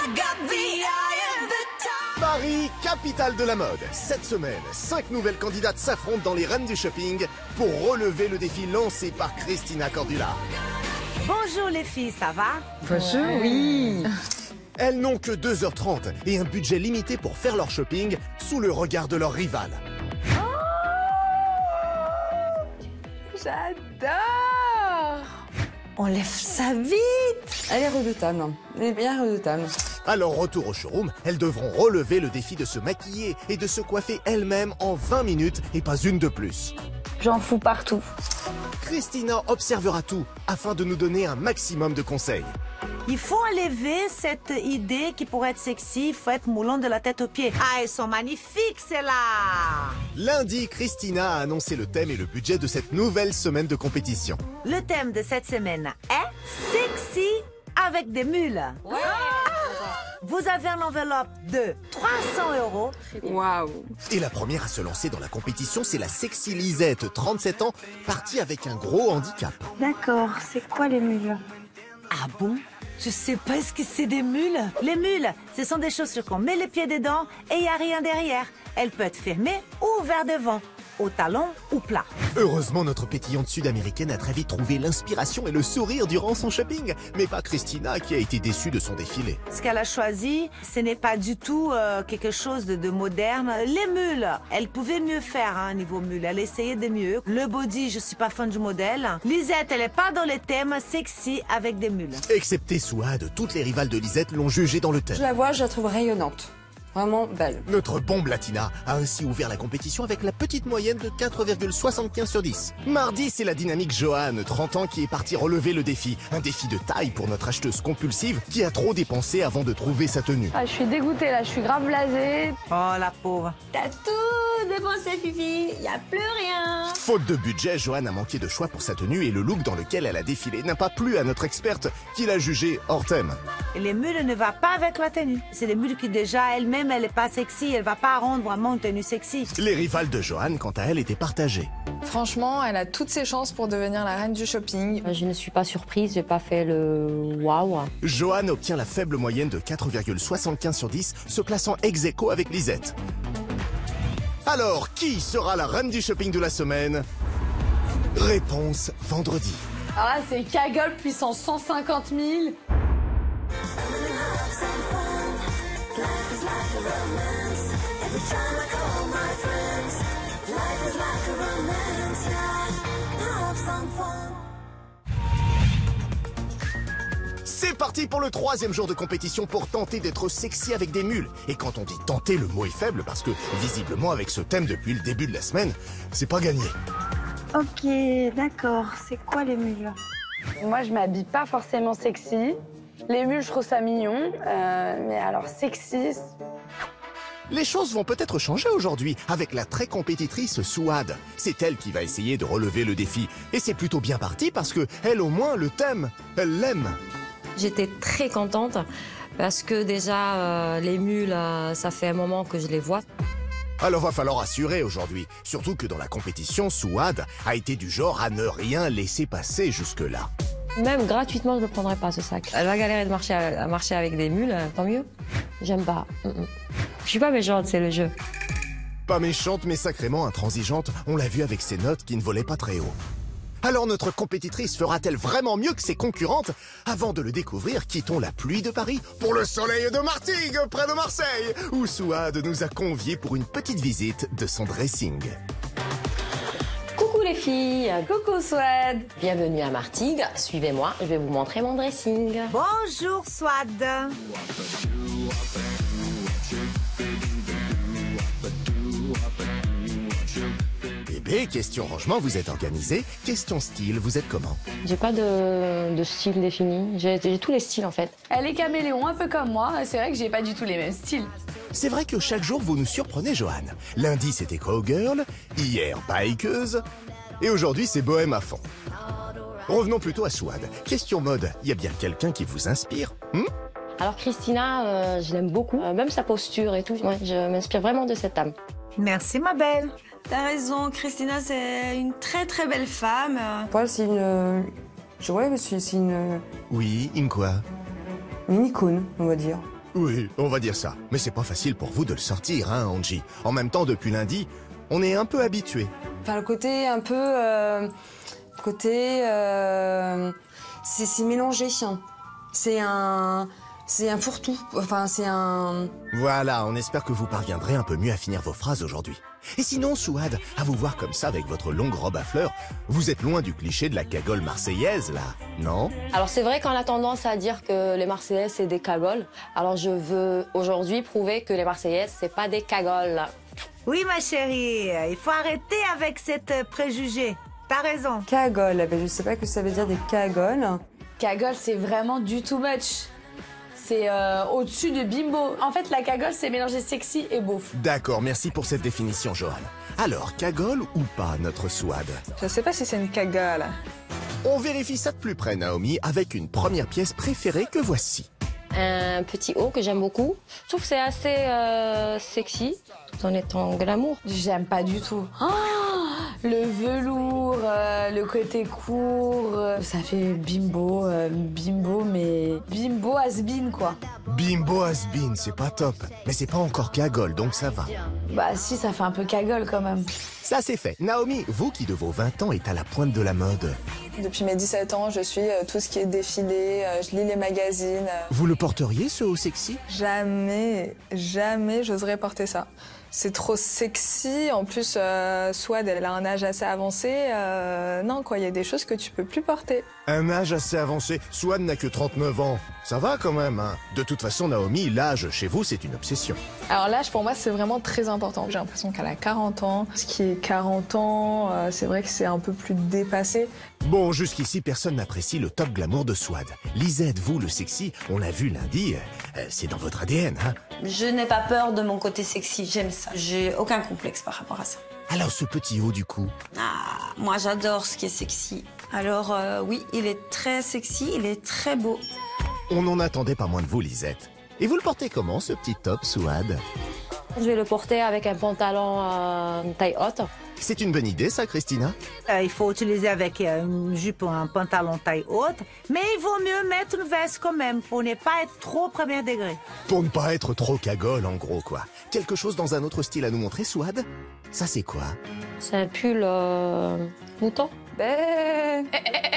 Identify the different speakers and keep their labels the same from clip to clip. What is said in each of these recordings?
Speaker 1: Paris, capitale de la mode. Cette semaine, 5 nouvelles candidates s'affrontent dans les reines du shopping pour relever le défi lancé par Christina Cordula.
Speaker 2: Bonjour les filles, ça va?
Speaker 3: Bonjour, oui.
Speaker 1: Elles n'ont que 2h30 et un budget limité pour faire leur shopping sous le regard de leur rival.
Speaker 3: J'adore.
Speaker 2: On lève ça vite.
Speaker 3: Elle est redoutable. Elle est bien redoutable.
Speaker 1: Alors, retour au showroom, elles devront relever le défi de se maquiller et de se coiffer elles-mêmes en 20 minutes et pas une de plus.
Speaker 4: J'en fous partout.
Speaker 1: Christina observera tout afin de nous donner un maximum de conseils.
Speaker 2: Il faut enlever cette idée qui pourrait être sexy, il faut être moulant de la tête aux pieds. Ah, elles sont magnifiques, celles-là.
Speaker 1: Lundi, Christina a annoncé le thème et le budget de cette nouvelle semaine de compétition.
Speaker 2: Le thème de cette semaine est sexy avec des mules.
Speaker 3: Ouais.
Speaker 2: Vous avez une enveloppe de 300 €.
Speaker 3: Waouh.
Speaker 1: Et la première à se lancer dans la compétition, c'est la sexy Lisette, 37 ans, partie avec un gros handicap.
Speaker 4: D'accord, c'est quoi les mules?
Speaker 2: Ah bon? Je sais pas ce que c'est des mules. Les mules, ce sont des chaussures qu'on met les pieds dedans et il n'y a rien derrière. Elles peuvent être fermées ou ouvertes devant, au talon ou plat.
Speaker 1: Heureusement, notre pétillante sud-américaine a très vite trouvé l'inspiration et le sourire durant son shopping, mais pas Christina qui a été déçue de son défilé.
Speaker 2: Ce qu'elle a choisi, ce n'est pas du tout quelque chose de moderne. Les mules, elle pouvait mieux faire niveau mules. Elle essayait de mieux. Le body, je suis pas fan du modèle. Lisette, elle est pas dans les thèmes sexy avec des mules.
Speaker 1: Excepté Souad, toutes les rivales de Lisette l'ont jugée dans le thème.
Speaker 3: Je la vois, je la trouve rayonnante. Vraiment belle.
Speaker 1: Notre bombe latina a ainsi ouvert la compétition avec la petite moyenne de 4,75 sur 10. Mardi, c'est la dynamique Joanne, 30 ans, qui est partie relever le défi. Un défi de taille pour notre acheteuse compulsive qui a trop dépensé avant de trouver sa tenue.
Speaker 4: Ah, je suis dégoûtée là, je suis grave blasée.
Speaker 2: Oh, la pauvre.
Speaker 5: T'as tout dépensé, Fifi. Y a plus rien.
Speaker 1: Faute de budget, Joanne a manqué de choix pour sa tenue et le look dans lequel elle a défilé n'a pas plu à notre experte qui l'a jugée hors thème.
Speaker 2: Et les mules ne va pas avec la tenue. C'est des mules qui déjà elle-même, elle est pas sexy. Elle va pas rendre vraiment une tenue sexy.
Speaker 1: Les rivales de Joanne, quant à elle, étaient partagées.
Speaker 6: Franchement, elle a toutes ses chances pour devenir la reine du shopping.
Speaker 7: Je ne suis pas surprise, j'ai pas fait le waouh.
Speaker 1: Joanne obtient la faible moyenne de 4,75 sur 10, se plaçant ex aequo avec Lisette. Alors, qui sera la reine du shopping de la semaine? Réponse vendredi.
Speaker 4: Alors là, c'est cagole puissance 150 000.
Speaker 1: C'est parti pour le 3e jour de compétition pour tenter d'être sexy avec des mules. Et quand on dit tenter, le mot est faible parce que, visiblement, avec ce thème depuis le début de la semaine, c'est pas gagné.
Speaker 4: Ok, d'accord. C'est quoi les mules? Moi, je m'habille pas forcément sexy. Les mules, je trouve ça mignon. Mais alors, sexy...
Speaker 1: Les choses vont peut-être changer aujourd'hui avec la très compétitrice Souad. C'est elle qui va essayer de relever le défi. Et c'est plutôt bien parti parce que elle, au moins, le thème, elle l'aime.
Speaker 7: J'étais très contente parce que déjà, les mules, ça fait un moment que je les vois.
Speaker 1: Alors va falloir assurer aujourd'hui. Surtout que dans la compétition, Souad a été du genre à ne rien laisser passer jusque-là.
Speaker 7: Même gratuitement, je ne prendrais pas ce sac. Elle va galérer à marcher avec des mules, tant mieux. J'aime pas. Je suis pas méchante, c'est le jeu.
Speaker 1: Pas méchante, mais sacrément intransigeante, on l'a vu avec ses notes qui ne volaient pas très haut. Alors notre compétitrice fera-t-elle vraiment mieux que ses concurrentes? Avant de le découvrir, quittons la pluie de Paris pour le soleil de Martigues, près de Marseille, où Souad nous a conviés pour une petite visite de son dressing.
Speaker 7: Coucou les filles.
Speaker 4: Coucou, Souad.
Speaker 7: Bienvenue à Martigues. Suivez-moi, je vais vous montrer mon dressing.
Speaker 2: Bonjour, Souad.
Speaker 1: Bébé, question rangement, vous êtes organisé. Question style, vous êtes comment?
Speaker 7: J'ai pas de style défini. J'ai tous les styles en fait.
Speaker 4: Elle est caméléon, un peu comme moi. C'est vrai que j'ai pas du tout les mêmes styles.
Speaker 1: C'est vrai que chaque jour, vous nous surprenez, Joanne. Lundi, c'était cowgirl, hier, bikeuse, et aujourd'hui, c'est bohème à fond. Revenons plutôt à Souad. Question mode, y a bien quelqu'un qui vous inspire?
Speaker 7: Alors Christina, je l'aime beaucoup. Même sa posture et tout, ouais, je m'inspire vraiment de cette dame.
Speaker 2: Merci, ma belle.
Speaker 5: T'as raison, Christina, c'est une très très belle femme.
Speaker 3: Paul, c'est une... Ouais, c'est une...
Speaker 1: Oui, une quoi?
Speaker 3: Une icône, on va dire.
Speaker 1: Oui, on va dire ça. Mais c'est pas facile pour vous de le sortir, hein, Angie. En même temps, depuis lundi, on est un peu habitué.
Speaker 3: Enfin, le côté un peu... c'est mélangé. C'est un fourre-tout. Enfin, c'est un...
Speaker 1: Voilà, on espère que vous parviendrez un peu mieux à finir vos phrases aujourd'hui. Et sinon, Souad, à vous voir comme ça avec votre longue robe à fleurs, vous êtes loin du cliché de la cagole marseillaise, là, non?
Speaker 7: Alors c'est vrai qu'on a tendance à dire que les Marseillaises, c'est des cagoles. Alors je veux aujourd'hui prouver que les Marseillaises, c'est pas des cagoles.
Speaker 2: Oui, ma chérie, il faut arrêter avec cette préjugé. T'as raison.
Speaker 3: Cagole. Ben, je sais pas ce que ça veut dire des cagoles.
Speaker 4: Cagole, c'est vraiment du too much. C'est au-dessus de bimbo. En fait, la cagole, c'est mélanger sexy et beauf.
Speaker 1: D'accord, merci pour cette définition, Johan. Alors, cagole ou pas, notre Souad?
Speaker 6: Je sais pas si c'est une cagole.
Speaker 1: On vérifie ça de plus près, Naomi, avec une première pièce préférée que voici.
Speaker 7: Un petit haut que j'aime beaucoup. Je trouve que c'est assez sexy, tout en étant glamour.
Speaker 4: J'aime pas du tout. Le velours, le côté court, ça fait bimbo, mais bimbo has-been, quoi.
Speaker 1: Bimbo has-been, c'est pas top. Mais c'est pas encore cagole, donc ça va.
Speaker 4: Bah si, ça fait un peu cagole quand même.
Speaker 1: Ça, c'est fait. Naomi, vous qui de vos 20 ans êtes à la pointe de la mode,
Speaker 6: Depuis mes 17 ans, je suis tout ce qui est défilé, je lis les magazines.
Speaker 1: vous le porteriez, ce haut sexy?
Speaker 6: Jamais j'oserais porter ça. C'est trop sexy. En plus, Souad, elle a un âge assez avancé. Non, quoi, il y a des choses que tu peux plus porter.
Speaker 1: Un âge assez avancé. Souad n'a que 39 ans. Ça va quand même, hein. De toute façon, Naomi, l'âge chez vous, c'est une obsession.
Speaker 6: Alors l'âge, pour moi, c'est vraiment très important. J'ai l'impression qu'elle a 40 ans. Ce qui est 40 ans, c'est vrai que c'est un peu plus dépassé.
Speaker 1: Bon, jusqu'ici, personne n'apprécie le top glamour de Souad. Lisette, vous, le sexy, on l'a vu lundi, c'est dans votre ADN, hein.
Speaker 5: Je n'ai pas peur de mon côté sexy, j'aime ça. J'ai aucun complexe par rapport à ça.
Speaker 1: Alors, ce petit haut, du coup?
Speaker 5: Ah, moi j'adore ce qui est sexy. Alors oui, il est très sexy, il est très beau.
Speaker 1: On n'en attendait pas moins de vous, Lisette. Et vous le portez comment, ce petit top, Souad?
Speaker 7: Je vais le porter avec un pantalon taille haute.
Speaker 1: C'est une bonne idée, ça, Christina?
Speaker 2: Il faut utiliser avec une jupe ou un pantalon taille haute, mais il vaut mieux mettre une veste quand même pour ne pas être trop premier degré.
Speaker 1: Pour ne pas être trop cagole, en gros, quoi. Quelque chose dans un autre style à nous montrer, Souad? Ça, c'est quoi?
Speaker 7: C'est un pull mouton.
Speaker 3: Ben...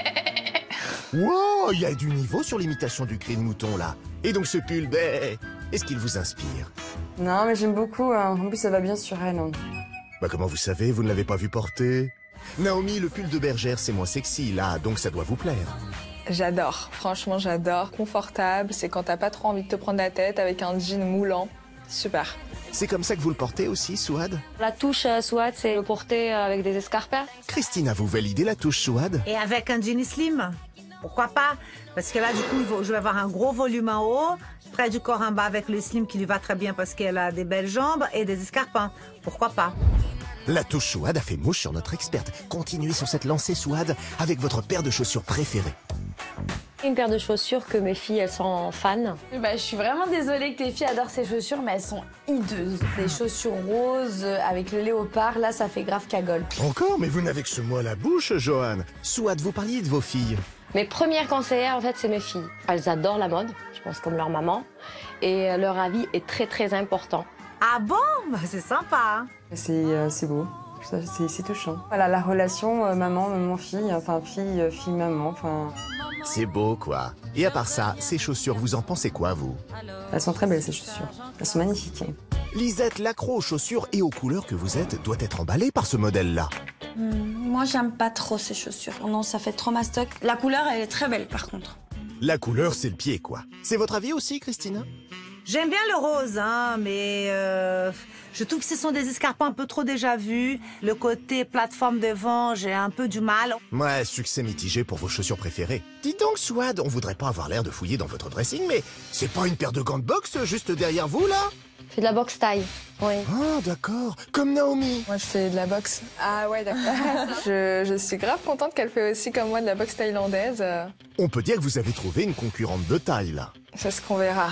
Speaker 1: Wow, il y a du niveau sur l'imitation du cri de mouton, là. Et donc ce pull, est-ce qu'il vous inspire?
Speaker 3: Non, mais j'aime beaucoup. Hein. En plus, ça va bien sur elle. Hein.
Speaker 1: Bah comment vous savez, vous ne l'avez pas vu porter? Naomi, le pull de bergère, c'est moins sexy, là, donc ça doit vous plaire.
Speaker 6: J'adore, franchement j'adore. Confortable, c'est quand t'as pas trop envie de te prendre la tête avec un jean moulant. Super.
Speaker 1: C'est comme ça que vous le portez aussi, Souad?
Speaker 7: La touche Souad, c'est le porter avec des escarpes.
Speaker 1: Christina, vous validez la touche Souad?
Speaker 2: Et avec un jean slim, pourquoi pas? Parce que là, du coup, je vais avoir un gros volume en haut, près du corps en bas avec le slim qui lui va très bien parce qu'elle a des belles jambes et des escarpins. Pourquoi pas?
Speaker 1: La touche Souad a fait mouche sur notre experte. Continuez sur cette lancée, Souad, avec votre paire de chaussures préférée.
Speaker 7: Une paire de chaussures que mes filles, elles sont fans.
Speaker 4: Bah, je suis vraiment désolée que tes filles adorent ces chaussures, mais elles sont hideuses. Les chaussures roses avec le léopard, là, ça fait grave cagole.
Speaker 1: Encore? Mais vous n'avez que ce mot à la bouche, Johan. Souad, vous parliez de vos filles.
Speaker 7: Mes premières conseillères, en fait, c'est mes filles. Elles adorent la mode, je pense comme leur maman. Et leur avis est très, très important.
Speaker 2: Ah bon? Bah, c'est sympa. Hein?
Speaker 3: C'est beau. C'est touchant. Voilà, la relation maman-fille, enfin fille-maman, enfin...
Speaker 1: C'est beau, quoi. Et à part ça, ces chaussures, vous en pensez quoi, vous?
Speaker 3: Elles sont très belles, ces chaussures. Elles sont magnifiques.
Speaker 1: Lisette, l'accro aux chaussures et aux couleurs que vous êtes doit être emballée par ce modèle-là.
Speaker 5: Moi j'aime pas trop ces chaussures. Non, ça fait trop mastoc. La couleur elle est très belle par contre.
Speaker 1: La couleur, c'est le pied, quoi. C'est votre avis aussi, Christina?
Speaker 2: J'aime bien le rose, hein, mais je trouve que ce sont des escarpins un peu trop déjà vus. Le côté plateforme devant, j'ai un peu du mal.
Speaker 1: Ouais, succès mitigé pour vos chaussures préférées. Dites donc, Souad, on voudrait pas avoir l'air de fouiller dans votre dressing, mais c'est pas une paire de gants de boxe juste derrière vous, là?
Speaker 7: C'est de la boxe taille, oui.
Speaker 1: Ah, d'accord. Comme Naomi.
Speaker 6: Moi je fais de la boxe. Ah ouais, d'accord. je suis grave contente qu'elle fait aussi comme moi de la boxe thaïlandaise.
Speaker 1: On peut dire que vous avez trouvé une concurrente de taille, là.
Speaker 6: C'est ce qu'on verra.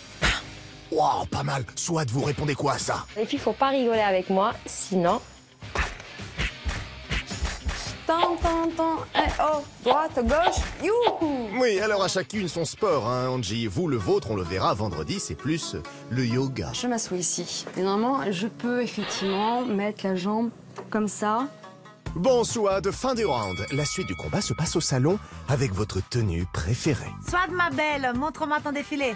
Speaker 1: Wow, pas mal. Souad, vous répondez quoi à ça?
Speaker 7: Les filles, faut pas rigoler avec moi, sinon...
Speaker 3: Tan, tan, tan. Eh, oh, droite, gauche. Youhou!
Speaker 1: Oui, alors à chacune son sport, hein, Angie. Vous, le vôtre, on le verra vendredi, c'est plus le yoga.
Speaker 3: Je m'assois ici. Et normalement, je peux effectivement mettre la jambe comme ça.
Speaker 1: Bon, Souad, fin du round. La suite du combat se passe au salon avec votre tenue préférée.
Speaker 2: Soit ma belle, montre-moi ton défilé.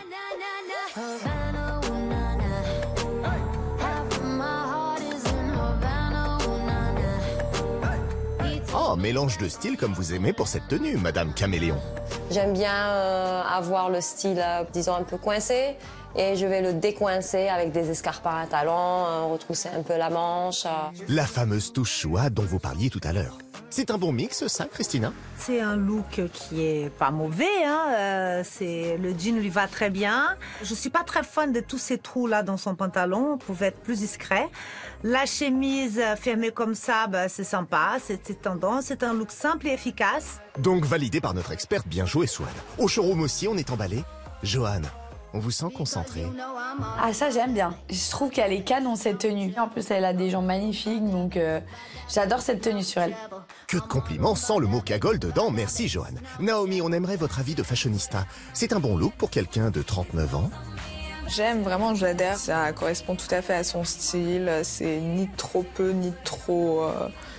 Speaker 1: Oh, mélange de style comme vous aimez pour cette tenue, Madame Caméléon.
Speaker 7: J'aime bien avoir le style, disons, un peu coincé. Et je vais le décoincer avec des escarpins à talons, retrousser un peu la manche.
Speaker 1: La fameuse touche Souad dont vous parliez tout à l'heure. C'est un bon mix, ça, Christina?
Speaker 2: C'est un look qui est pas mauvais, hein. Le jean lui va très bien. Je suis pas très fan de tous ces trous là dans son pantalon. On pouvait être plus discret. La chemise fermée comme ça, bah, c'est sympa, c'est tendance. C'est un look simple et efficace.
Speaker 1: Donc validé par notre experte, bien joué, Souad. Au showroom aussi, on est emballé. Johan, on vous sent concentré.
Speaker 4: Ah, ça, j'aime bien. Je trouve qu'elle est canon, cette tenue. En plus, elle a des jambes magnifiques, donc j'adore cette tenue sur elle.
Speaker 1: Que de compliments sans le mot cagole dedans, merci Johan. Naomi, on aimerait votre avis de fashionista. C'est un bon look pour quelqu'un de 39 ans?
Speaker 6: J'aime, vraiment, j'adhère. Ça correspond tout à fait à son style. C'est ni trop peu, ni trop...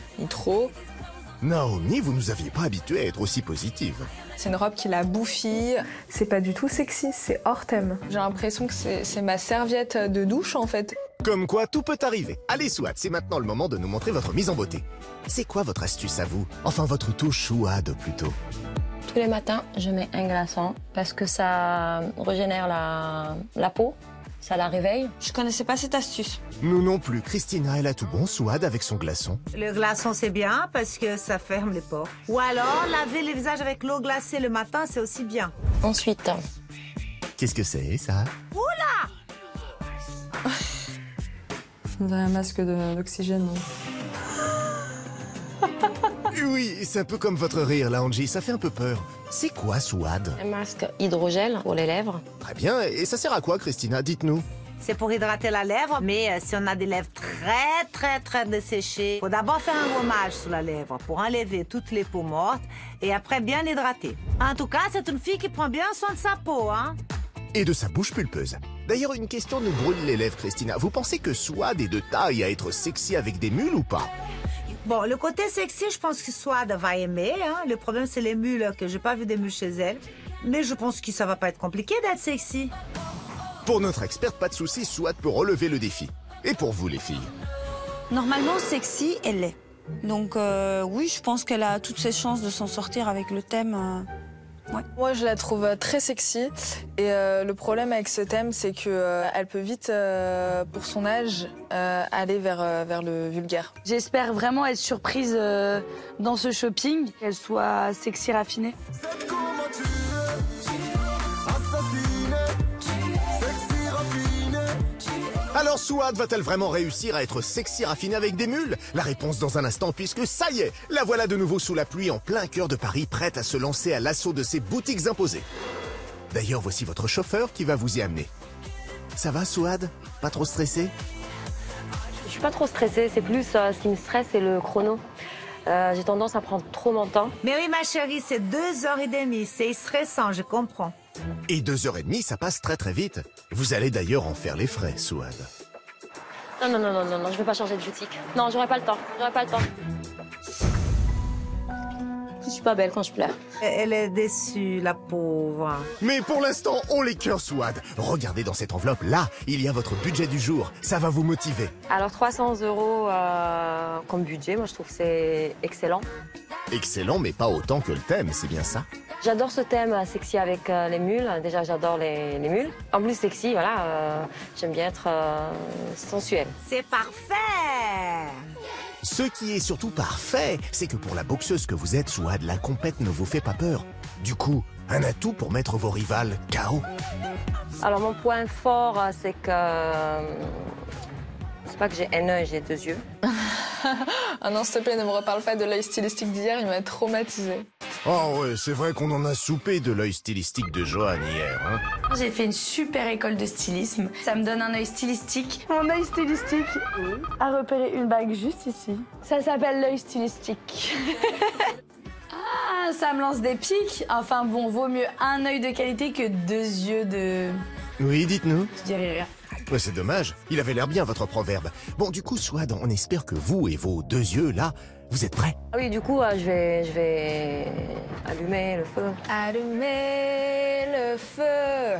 Speaker 1: Naomi, vous nous aviez pas habitué à être aussi positive.
Speaker 6: C'est une robe qui la bouffie.
Speaker 8: C'est pas du tout sexy, c'est hors thème.
Speaker 6: J'ai l'impression que c'est ma serviette de douche, en fait.
Speaker 1: Comme quoi, tout peut arriver. Allez, Souad, c'est maintenant le moment de nous montrer votre mise en beauté. C'est quoi votre astuce à vous? Enfin, votre touche Souad, plutôt.
Speaker 7: Tous les matins, je mets un glaçon parce que ça régénère la peau, ça la réveille.
Speaker 5: Je connaissais pas cette astuce.
Speaker 1: Nous non plus. Christina, elle a tout bon, Souad, avec son glaçon.
Speaker 2: Le glaçon, c'est bien parce que ça ferme les pores. Ou alors, laver le visage avec l'eau glacée le matin, c'est aussi bien.
Speaker 7: Ensuite,
Speaker 1: Qu'est-ce que c'est, ça?
Speaker 3: On dirait un masque d'oxygène.
Speaker 1: Oui, c'est un peu comme votre rire, là, Angie. Ça fait un peu peur. C'est quoi, Souad?
Speaker 7: un masque hydrogel pour les lèvres.
Speaker 1: Très bien. Et ça sert à quoi, Christina? Dites-nous.
Speaker 2: C'est pour hydrater la lèvre, mais si on a des lèvres très desséchées, faut d'abord faire un gommage sur la lèvre pour enlever toutes les peaux mortes et après bien l'hydrater. En tout cas, c'est une fille qui prend bien soin de sa peau, hein.
Speaker 1: Et de sa bouche pulpeuse. D'ailleurs, une question nous brûle les lèvres, Christina. Vous pensez que Souad est de taille à être sexy avec des mules ou pas?
Speaker 2: Bon, le côté sexy, je pense que Souad va aimer, hein. Le problème, c'est les mules, que j'ai pas vu des mules chez elle. Mais je pense que ça va pas être compliqué d'être sexy.
Speaker 1: Pour notre experte, pas de souci, Souad peut relever le défi. Et pour vous, les filles?
Speaker 5: Normalement, sexy, elle l'est. Donc oui, je pense qu'elle a toutes ses chances de s'en sortir avec le thème. Ouais.
Speaker 6: Moi, je la trouve très sexy. Et le problème avec ce thème, c'est qu'elle peut vite, pour son âge, aller vers le vulgaire.
Speaker 4: J'espère vraiment être surprise dans ce shopping, qu'elle soit sexy raffinée.
Speaker 1: Alors Souad va-t-elle vraiment réussir à être sexy raffinée avec des mules? La réponse dans un instant, puisque ça y est, la voilà de nouveau sous la pluie en plein cœur de Paris, prête à se lancer à l'assaut de ses boutiques imposées. D'ailleurs, voici votre chauffeur qui va vous y amener. Ça va, Souad? Pas trop stressé?
Speaker 7: Je suis pas trop stressée, c'est plus ce qui me stresse, c'est le chrono. J'ai tendance à prendre trop mon temps.
Speaker 2: Mais oui, ma chérie, c'est 2h30. C'est stressant, je comprends.
Speaker 1: Et 2h30, ça passe très vite. Vous allez d'ailleurs en faire les frais, Souad.
Speaker 7: Non, je vais pas changer de boutique. Non, j'aurai pas le temps, Je suis pas belle quand je pleure.
Speaker 2: Elle est déçue, la pauvre.
Speaker 1: Mais pour l'instant, on les cœurs, Souad. Regardez dans cette enveloppe, là, il y a votre budget du jour. Ça va vous motiver.
Speaker 7: Alors 300 € comme budget, moi je trouve que c'est excellent.
Speaker 1: Excellent, mais pas autant que le thème, c'est bien ça?
Speaker 7: J'adore ce thème sexy avec les mules. Déjà, j'adore les mules. En plus, sexy, voilà, j'aime bien être sensuelle.
Speaker 2: C'est parfait!
Speaker 1: Ce qui est surtout parfait, c'est que pour la boxeuse que vous êtes, Souad, la compète ne vous fait pas peur. Du coup, un atout pour mettre vos rivales KO.
Speaker 7: Alors, mon point fort, c'est que... c'est pas que j'ai un œil, j'ai deux yeux.
Speaker 6: Ah non, s'il te plaît, ne me reparle pas de l'œil stylistique d'hier, il m'a traumatisée.
Speaker 1: Oh ouais, c'est vrai qu'on en a soupé de l'œil stylistique de Johan hier, hein.
Speaker 9: J'ai fait une super école de stylisme. Ça me donne un œil stylistique.
Speaker 4: Mon œil stylistique a repéré une bague juste ici. Ça s'appelle l'œil stylistique.
Speaker 9: Ah, ça me lance des pics. Enfin bon, vaut mieux un œil de qualité que 2 yeux de...
Speaker 1: Oui, dites-nous.
Speaker 9: Je dirais rien.
Speaker 1: Ouais, c'est dommage, il avait l'air bien votre proverbe. Bon, du coup, Swad, on espère que vous et vos 2 yeux, là, vous êtes prêts?
Speaker 7: Ah oui, du coup, je vais allumer le feu.
Speaker 5: Allumer le feu.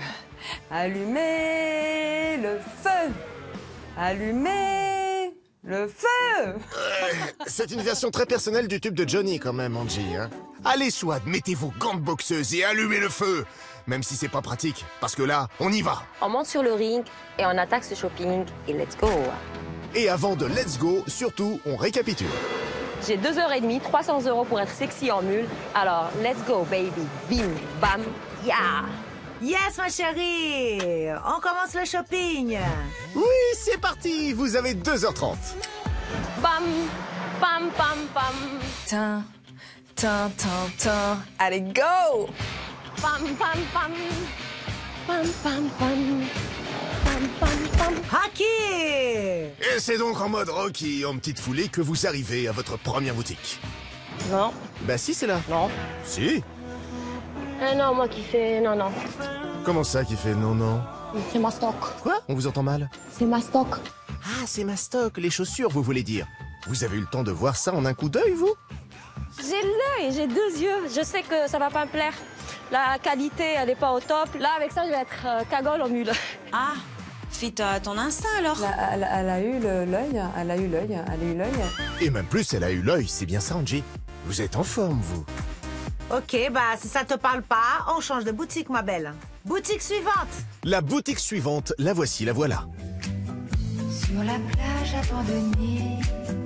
Speaker 5: Allumer le feu. Allumer le feu.
Speaker 1: C'est une version très personnelle du tube de Johnny, quand même, Angie, hein. Allez, Swad, mettez vos gants de boxeuse et allumez le feu. Même si c'est pas pratique, parce que là, on y va.
Speaker 7: On monte sur le ring et on attaque ce shopping et let's go.
Speaker 1: Et avant de let's go, surtout, on récapitule.
Speaker 7: J'ai 2h30, 300 € pour être sexy en mule. Alors, let's go, baby. Bim, bam, yeah.
Speaker 2: Yes, ma chérie! On commence le shopping!
Speaker 1: Oui, c'est parti. Vous avez 2h30.
Speaker 7: Bam, bam, bam, bam.
Speaker 6: Tin, tin, tin, tin. Allez, go!
Speaker 7: Bam, bam, bam. Bam, bam, bam. Bam, bam, bam.
Speaker 2: Hockey!
Speaker 1: Et c'est donc en mode Rocky, en petite foulée, que vous arrivez à votre première boutique.
Speaker 7: Non,
Speaker 1: Bah si, c'est là.
Speaker 7: non.
Speaker 1: Si.
Speaker 7: Non, moi qui fais... Non, non.
Speaker 1: Comment ça qui fait non, non?
Speaker 7: C'est ma stock.
Speaker 1: Quoi? On vous entend mal?
Speaker 7: C'est ma stock.
Speaker 1: Ah, c'est ma stock, les chaussures, vous voulez dire. Vous avez eu le temps de voir ça en un coup d'œil, vous?
Speaker 7: J'ai l'œil, j'ai 2 yeux. Je sais que ça va pas me plaire. La qualité, elle est pas au top. Là, avec ça, je vais être cagole en mule.
Speaker 5: Ah, fais ton instinct alors.
Speaker 3: Elle a eu l'œil, elle a eu l'œil.
Speaker 1: Et même plus, elle a eu l'œil, c'est bien ça, Angie. Vous êtes en forme, vous.
Speaker 2: Ok, bah si ça te parle pas, on change de boutique, ma belle. Boutique suivante!
Speaker 1: La boutique suivante, la voici, la voilà.
Speaker 10: Sur la plage abandonnée,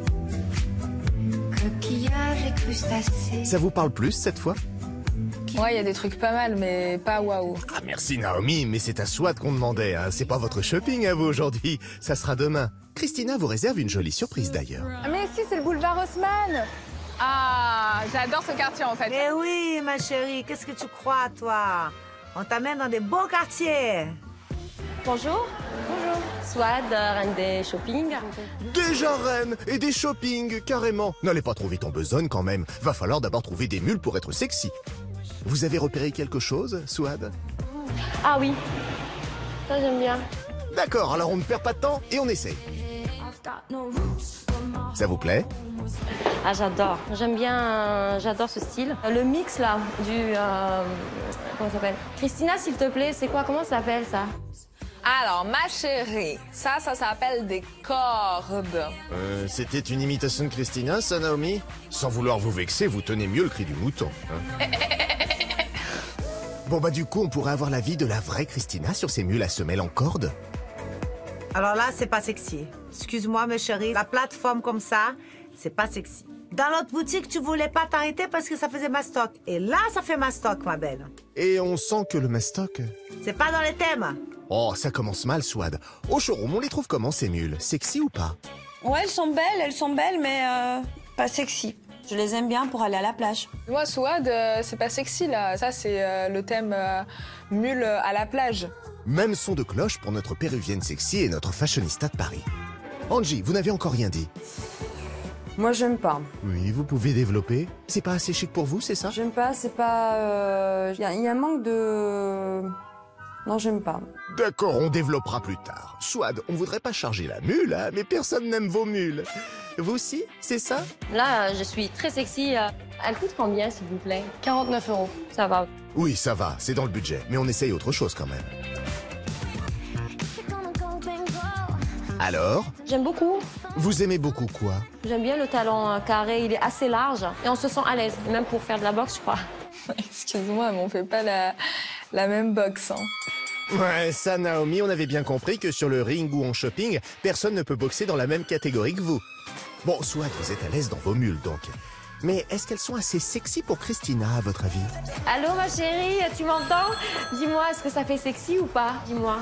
Speaker 10: coquillages et crustacés.
Speaker 1: Ça vous parle plus, cette fois?
Speaker 6: Ouais, il y a des trucs pas mal, mais pas waouh.
Speaker 1: Ah, merci, Naomi, mais c'est à Swad qu'on demandait, hein. C'est pas votre shopping à vous aujourd'hui, ça sera demain. Christina vous réserve une jolie surprise, d'ailleurs.
Speaker 6: Mais si, c'est le boulevard Haussmann. Ah, j'adore ce quartier, en fait.
Speaker 2: Eh oui, ma chérie, qu'est-ce que tu crois, toi? On t'amène dans des beaux quartiers.
Speaker 7: Bonjour. Bonjour. Swad, reine des shopping.
Speaker 1: Déjà reine et des shopping, carrément. N'allez pas trop vite en besogne, quand même. Va falloir d'abord trouver des mules pour être sexy. Vous avez repéré quelque chose, Swad?
Speaker 7: Ah oui. Ça, j'aime bien.
Speaker 1: D'accord, alors on ne perd pas de temps et on essaye. Ça vous plaît?
Speaker 7: Ah, j'adore. J'aime bien, j'adore ce style. Le mix, là, du... comment ça s'appelle? Christina, s'il te plaît, c'est quoi? Comment ça s'appelle, ça?
Speaker 6: Alors, ma chérie, ça s'appelle des cordes.
Speaker 1: C'était une imitation de Christina, ça, Naomi? Sans vouloir vous vexer, vous tenez mieux le cri du mouton. Hein. Bon, bah du coup, on pourrait avoir l'avis de la vraie Christina sur ces mules à semelles en corde?
Speaker 2: Alors là, c'est pas sexy. Excuse-moi, ma chérie, la plateforme comme ça, c'est pas sexy. Dans l'autre boutique, tu voulais pas t'arrêter parce que ça faisait mastoc. Et là, ça fait mastoc, ma belle.
Speaker 1: Et on sent que le mastoc...
Speaker 2: C'est pas dans les thèmes.
Speaker 1: Oh, ça commence mal, Swad. Au showroom, on les trouve comment, ces mules? Sexy ou pas?
Speaker 5: Ouais, elles sont belles, mais pas sexy. Je les aime bien pour aller à la plage.
Speaker 6: Moi, Swad, c'est pas sexy, là. Ça, c'est le thème mule à la plage.
Speaker 1: Même son de cloche pour notre péruvienne sexy et notre fashionista de Paris. Angie, vous n'avez encore rien dit.
Speaker 3: Moi, j'aime pas.
Speaker 1: Oui, vous pouvez développer. C'est pas assez chic pour vous, c'est ça?
Speaker 3: J'aime pas, c'est pas... Il y a un manque de... Non, j'aime pas.
Speaker 1: D'accord, on développera plus tard. Swad, on voudrait pas charger la mule, hein, mais personne n'aime vos mules. Vous aussi, c'est ça?
Speaker 7: Là, je suis très sexy. Elle coûte combien, s'il vous plaît? 49 €. Ça va.
Speaker 1: Oui, ça va, c'est dans le budget, mais on essaye autre chose quand même. Alors?
Speaker 7: J'aime beaucoup.
Speaker 1: Vous aimez beaucoup quoi?
Speaker 7: J'aime bien le talon carré, il est assez large et on se sent à l'aise, même pour faire de la boxe, je crois.
Speaker 6: Excuse-moi, mais on fait pas la même boxe, hein.
Speaker 1: Ouais, ça, Naomi, on avait bien compris que sur le ring ou en shopping, personne ne peut boxer dans la même catégorie que vous. Bon, soit vous êtes à l'aise dans vos mules, donc. Mais est-ce qu'elles sont assez sexy pour Christina, à votre avis?
Speaker 7: Allô, ma chérie, tu m'entends? Dis-moi, est-ce que ça fait sexy ou pas? Dis-moi.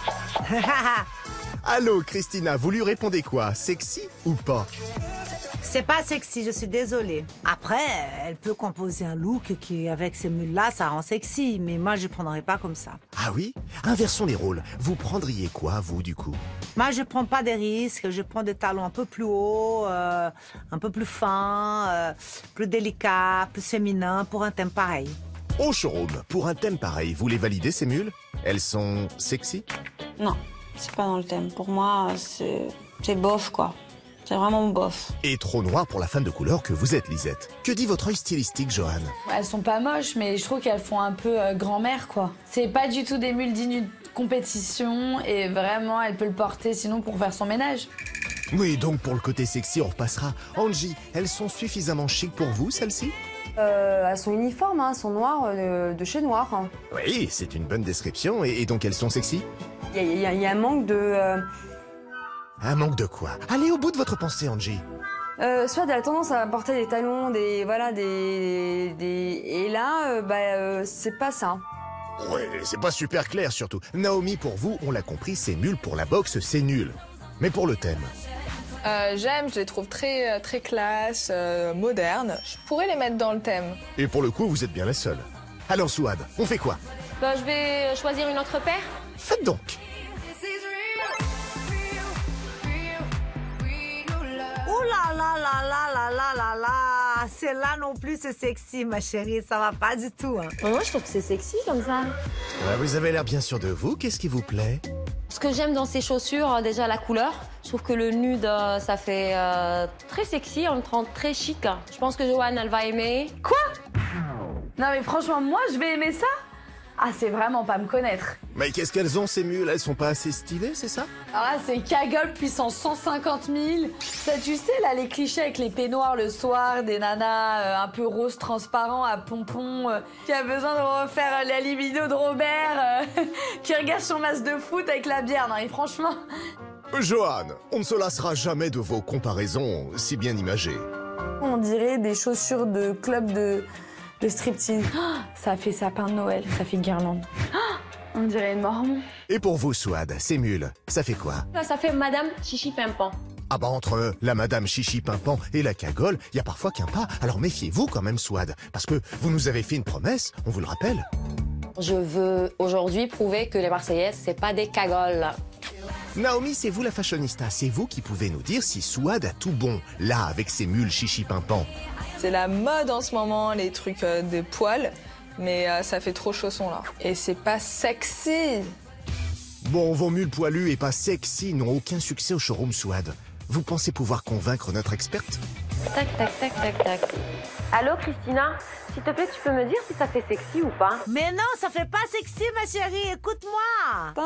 Speaker 1: Allô, Christina, vous lui répondez quoi? Sexy ou pas?
Speaker 2: C'est pas sexy, je suis désolée. Après, elle peut composer un look qui, avec ces mules-là, ça rend sexy. Mais moi, je prendrais pas comme ça.
Speaker 1: Ah oui? Inversons les rôles. Vous prendriez quoi, vous, du coup?
Speaker 2: Moi, je prends pas des risques. Je prends des talons un peu plus hauts, un peu plus fins, plus délicats, plus féminins pour un thème pareil.
Speaker 1: Au showroom, pour un thème pareil, vous les validez, ces mules? Elles sont sexy?
Speaker 5: Non, c'est pas dans le thème. Pour moi, c'est bof, quoi. C'est vraiment bof.
Speaker 1: Et trop noir pour la fan de couleur que vous êtes, Lisette. Que dit votre œil stylistique, Johan?
Speaker 9: Elles sont pas moches, mais je trouve qu'elles font un peu grand-mère, quoi. C'est pas du tout des mules dignes de compétition et vraiment, elle peut le porter sinon pour faire son ménage.
Speaker 1: Oui, donc pour le côté sexy, on repassera. Angie, elles sont suffisamment chic pour vous, celles-ci?
Speaker 3: Elles sont uniformes, hein, elles sont noires de chez Noir. Hein.
Speaker 1: Oui, c'est une bonne description. Et donc elles sont sexy?
Speaker 3: Il y a un manque de...
Speaker 1: Un manque de quoi? Allez au bout de votre pensée, Angie.
Speaker 3: Soit elle a tendance à porter des talons, et là, c'est pas ça.
Speaker 1: Ouais, c'est pas super clair surtout. Naomi, pour vous, on l'a compris, c'est nul. Pour la boxe, c'est nul. Mais pour le thème?
Speaker 6: J'aime, je les trouve très, très classe, modernes. Je pourrais les mettre dans le thème.
Speaker 1: Et pour le coup, vous êtes bien la seule. Alors, Souad, on fait quoi?
Speaker 7: Je vais choisir une autre paire.
Speaker 1: Faites donc.
Speaker 2: Ouh là là là là là là là là. Celle-là non plus, c'est sexy, ma chérie. Ça va pas du tout. Hein.
Speaker 7: Moi, je trouve que c'est sexy comme ça.
Speaker 1: Ouais, vous avez l'air bien sûr de vous. Qu'est-ce qui vous plaît?
Speaker 7: Ce que j'aime dans ces chaussures, déjà la couleur. Je trouve que le nude, ça fait très sexy, on le rend très chic. Je pense que Joanne, elle va aimer.
Speaker 9: Quoi? Non mais franchement, moi, je vais aimer ça? Ah, c'est vraiment pas me connaître.
Speaker 1: Mais qu'est-ce qu'elles ont, ces mules? Elles sont pas assez stylées, c'est ça?
Speaker 9: Ah, c'est cagole puissance 150 000. Ça, tu sais, là, les clichés avec les peignoirs le soir, des nanas un peu rose transparent à pompons, qui a besoin de refaire la libido de Robert, qui regarde son match de foot avec la bière. Non, mais franchement...
Speaker 1: Johan, on ne se lassera jamais de vos comparaisons si bien imagées.
Speaker 9: On dirait des chaussures de club de striptease. Oh, ça fait sapin de Noël, ça fait guirlande. Oh, on dirait une mormon.
Speaker 1: Et pour vous, Souad, ces mules, ça fait quoi?
Speaker 7: Ça fait Madame Chichi Pimpon.
Speaker 1: Ah bah entre la Madame Chichi Pimpon et la cagole, il y a parfois qu'un pas. Alors méfiez-vous quand même, Souad, parce que vous nous avez fait une promesse, on vous le rappelle.
Speaker 7: Je veux aujourd'hui prouver que les Marseillaises, c'est pas des cagoles.
Speaker 1: Naomi, c'est vous la fashionista, c'est vous qui pouvez nous dire si Souad a tout bon, là, avec ses mules Chichi Pimpon.
Speaker 6: C'est la mode en ce moment, les trucs des poils, mais ça fait trop chausson là. Et c'est pas sexy.
Speaker 1: Bon, vos mules poilues et pas sexy n'ont aucun succès au showroom, Souad. Vous pensez pouvoir convaincre notre experte?
Speaker 7: Tac, tac, tac, tac, tac. Allô, Christina? S'il te plaît, tu peux me dire si ça fait sexy ou pas?
Speaker 2: Mais non, ça fait pas sexy, ma chérie. Écoute-moi.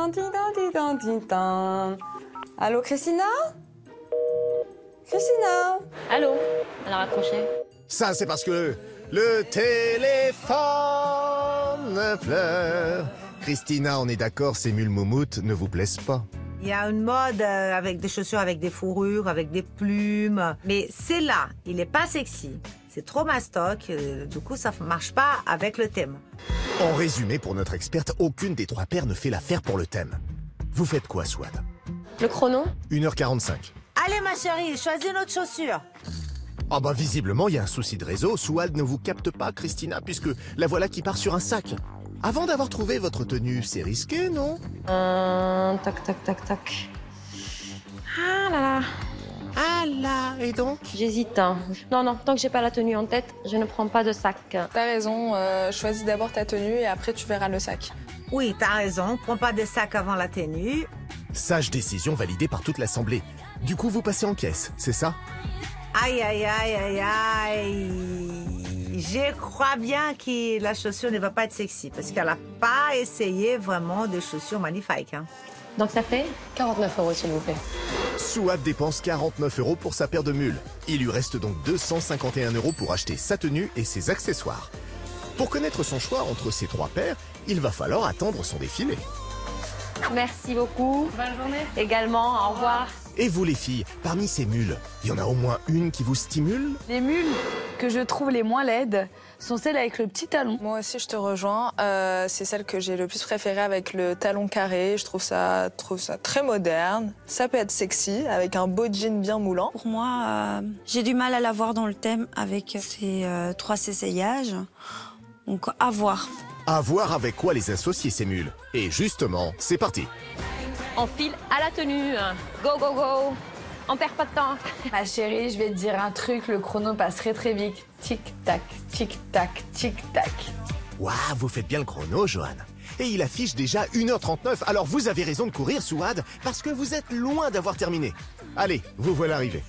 Speaker 3: Allô, Christina? Christina?
Speaker 7: Allô? Elle a raccroché.
Speaker 1: Ça, c'est parce que le téléphone pleure. Christina, on est d'accord, ces mules moumoutes ne vous plaisent pas?
Speaker 2: Il y a une mode avec des chaussures avec des fourrures, avec des plumes. Mais c'est là, il n'est pas sexy. C'est trop mastoc. Du coup, ça ne marche pas avec le thème.
Speaker 1: En résumé, pour notre experte, aucune des trois paires ne fait l'affaire pour le thème. Vous faites quoi, Souad?
Speaker 7: Le chrono?
Speaker 1: 1h45.
Speaker 2: Allez, ma chérie, choisis une autre chaussure.
Speaker 1: Ah bah visiblement, il y a un souci de réseau. Souad ne vous capte pas, Christina, puisque la voilà qui part sur un sac. Avant d'avoir trouvé votre tenue, c'est risqué, non?
Speaker 7: Tac, tac, tac, tac. Ah là là.
Speaker 1: Ah là, et donc?
Speaker 7: J'hésite. Hein. Non, tant que j'ai pas la tenue en tête, je ne prends pas de sac.
Speaker 6: T'as raison, choisis d'abord ta tenue et après tu verras le sac.
Speaker 2: Oui, t'as raison, prends pas de sac avant la tenue.
Speaker 1: Sage décision validée par toute l'Assemblée. Du coup, vous passez en caisse, c'est ça?
Speaker 2: Aïe, aïe, aïe, aïe, aïe. Je crois bien que la chaussure ne va pas être sexy parce qu'elle n'a pas essayé vraiment des chaussures magnifiques. Hein.
Speaker 7: Donc ça fait 49 €, s'il vous plaît.
Speaker 1: Souad dépense 49 € pour sa paire de mules. Il lui reste donc 251 € pour acheter sa tenue et ses accessoires. Pour connaître son choix entre ces trois paires, il va falloir attendre son défilé.
Speaker 7: Merci beaucoup.
Speaker 9: Bonne journée.
Speaker 7: Également, au revoir.
Speaker 1: Et vous les filles, parmi ces mules, il y en a au moins une qui vous stimule?
Speaker 9: Les mules que je trouve les moins laides sont celles avec le petit talon.
Speaker 6: Moi aussi, je te rejoins. C'est celle que j'ai le plus préférée avec le talon carré. Je trouve ça très moderne. Ça peut être sexy, avec un beau jean bien moulant.
Speaker 5: Pour moi, j'ai du mal à la voir dans le thème avec ces 3 essayages. Donc, à voir.
Speaker 1: À voir avec quoi les associer ces mules. Et justement, c'est parti.
Speaker 7: On file à la tenue. Go, go, go. On perd pas de temps.
Speaker 9: Ma chérie, je vais te dire un truc, le chrono passe très vite. Tic-tac, tic-tac, tic-tac.
Speaker 1: Waouh, vous faites bien le chrono, Johan. Et il affiche déjà 1h39, alors vous avez raison de courir, Souad, parce que vous êtes loin d'avoir terminé. Allez, vous voilà arrivé.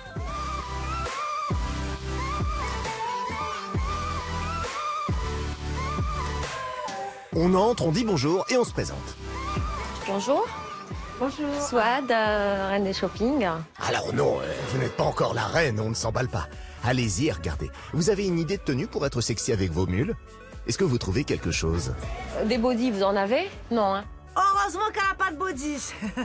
Speaker 1: On entre, on dit bonjour et on se présente.
Speaker 7: Bonjour.
Speaker 4: Bonjour.
Speaker 7: Souad, reine des shopping.
Speaker 1: Alors non, vous n'êtes pas encore la reine, on ne s'emballe pas. Allez-y et regardez. Vous avez une idée de tenue pour être sexy avec vos mules? Est-ce que vous trouvez quelque chose?
Speaker 7: Des bodys, vous en avez? Non, hein.
Speaker 2: Heureusement qu'elle n'a pas de body.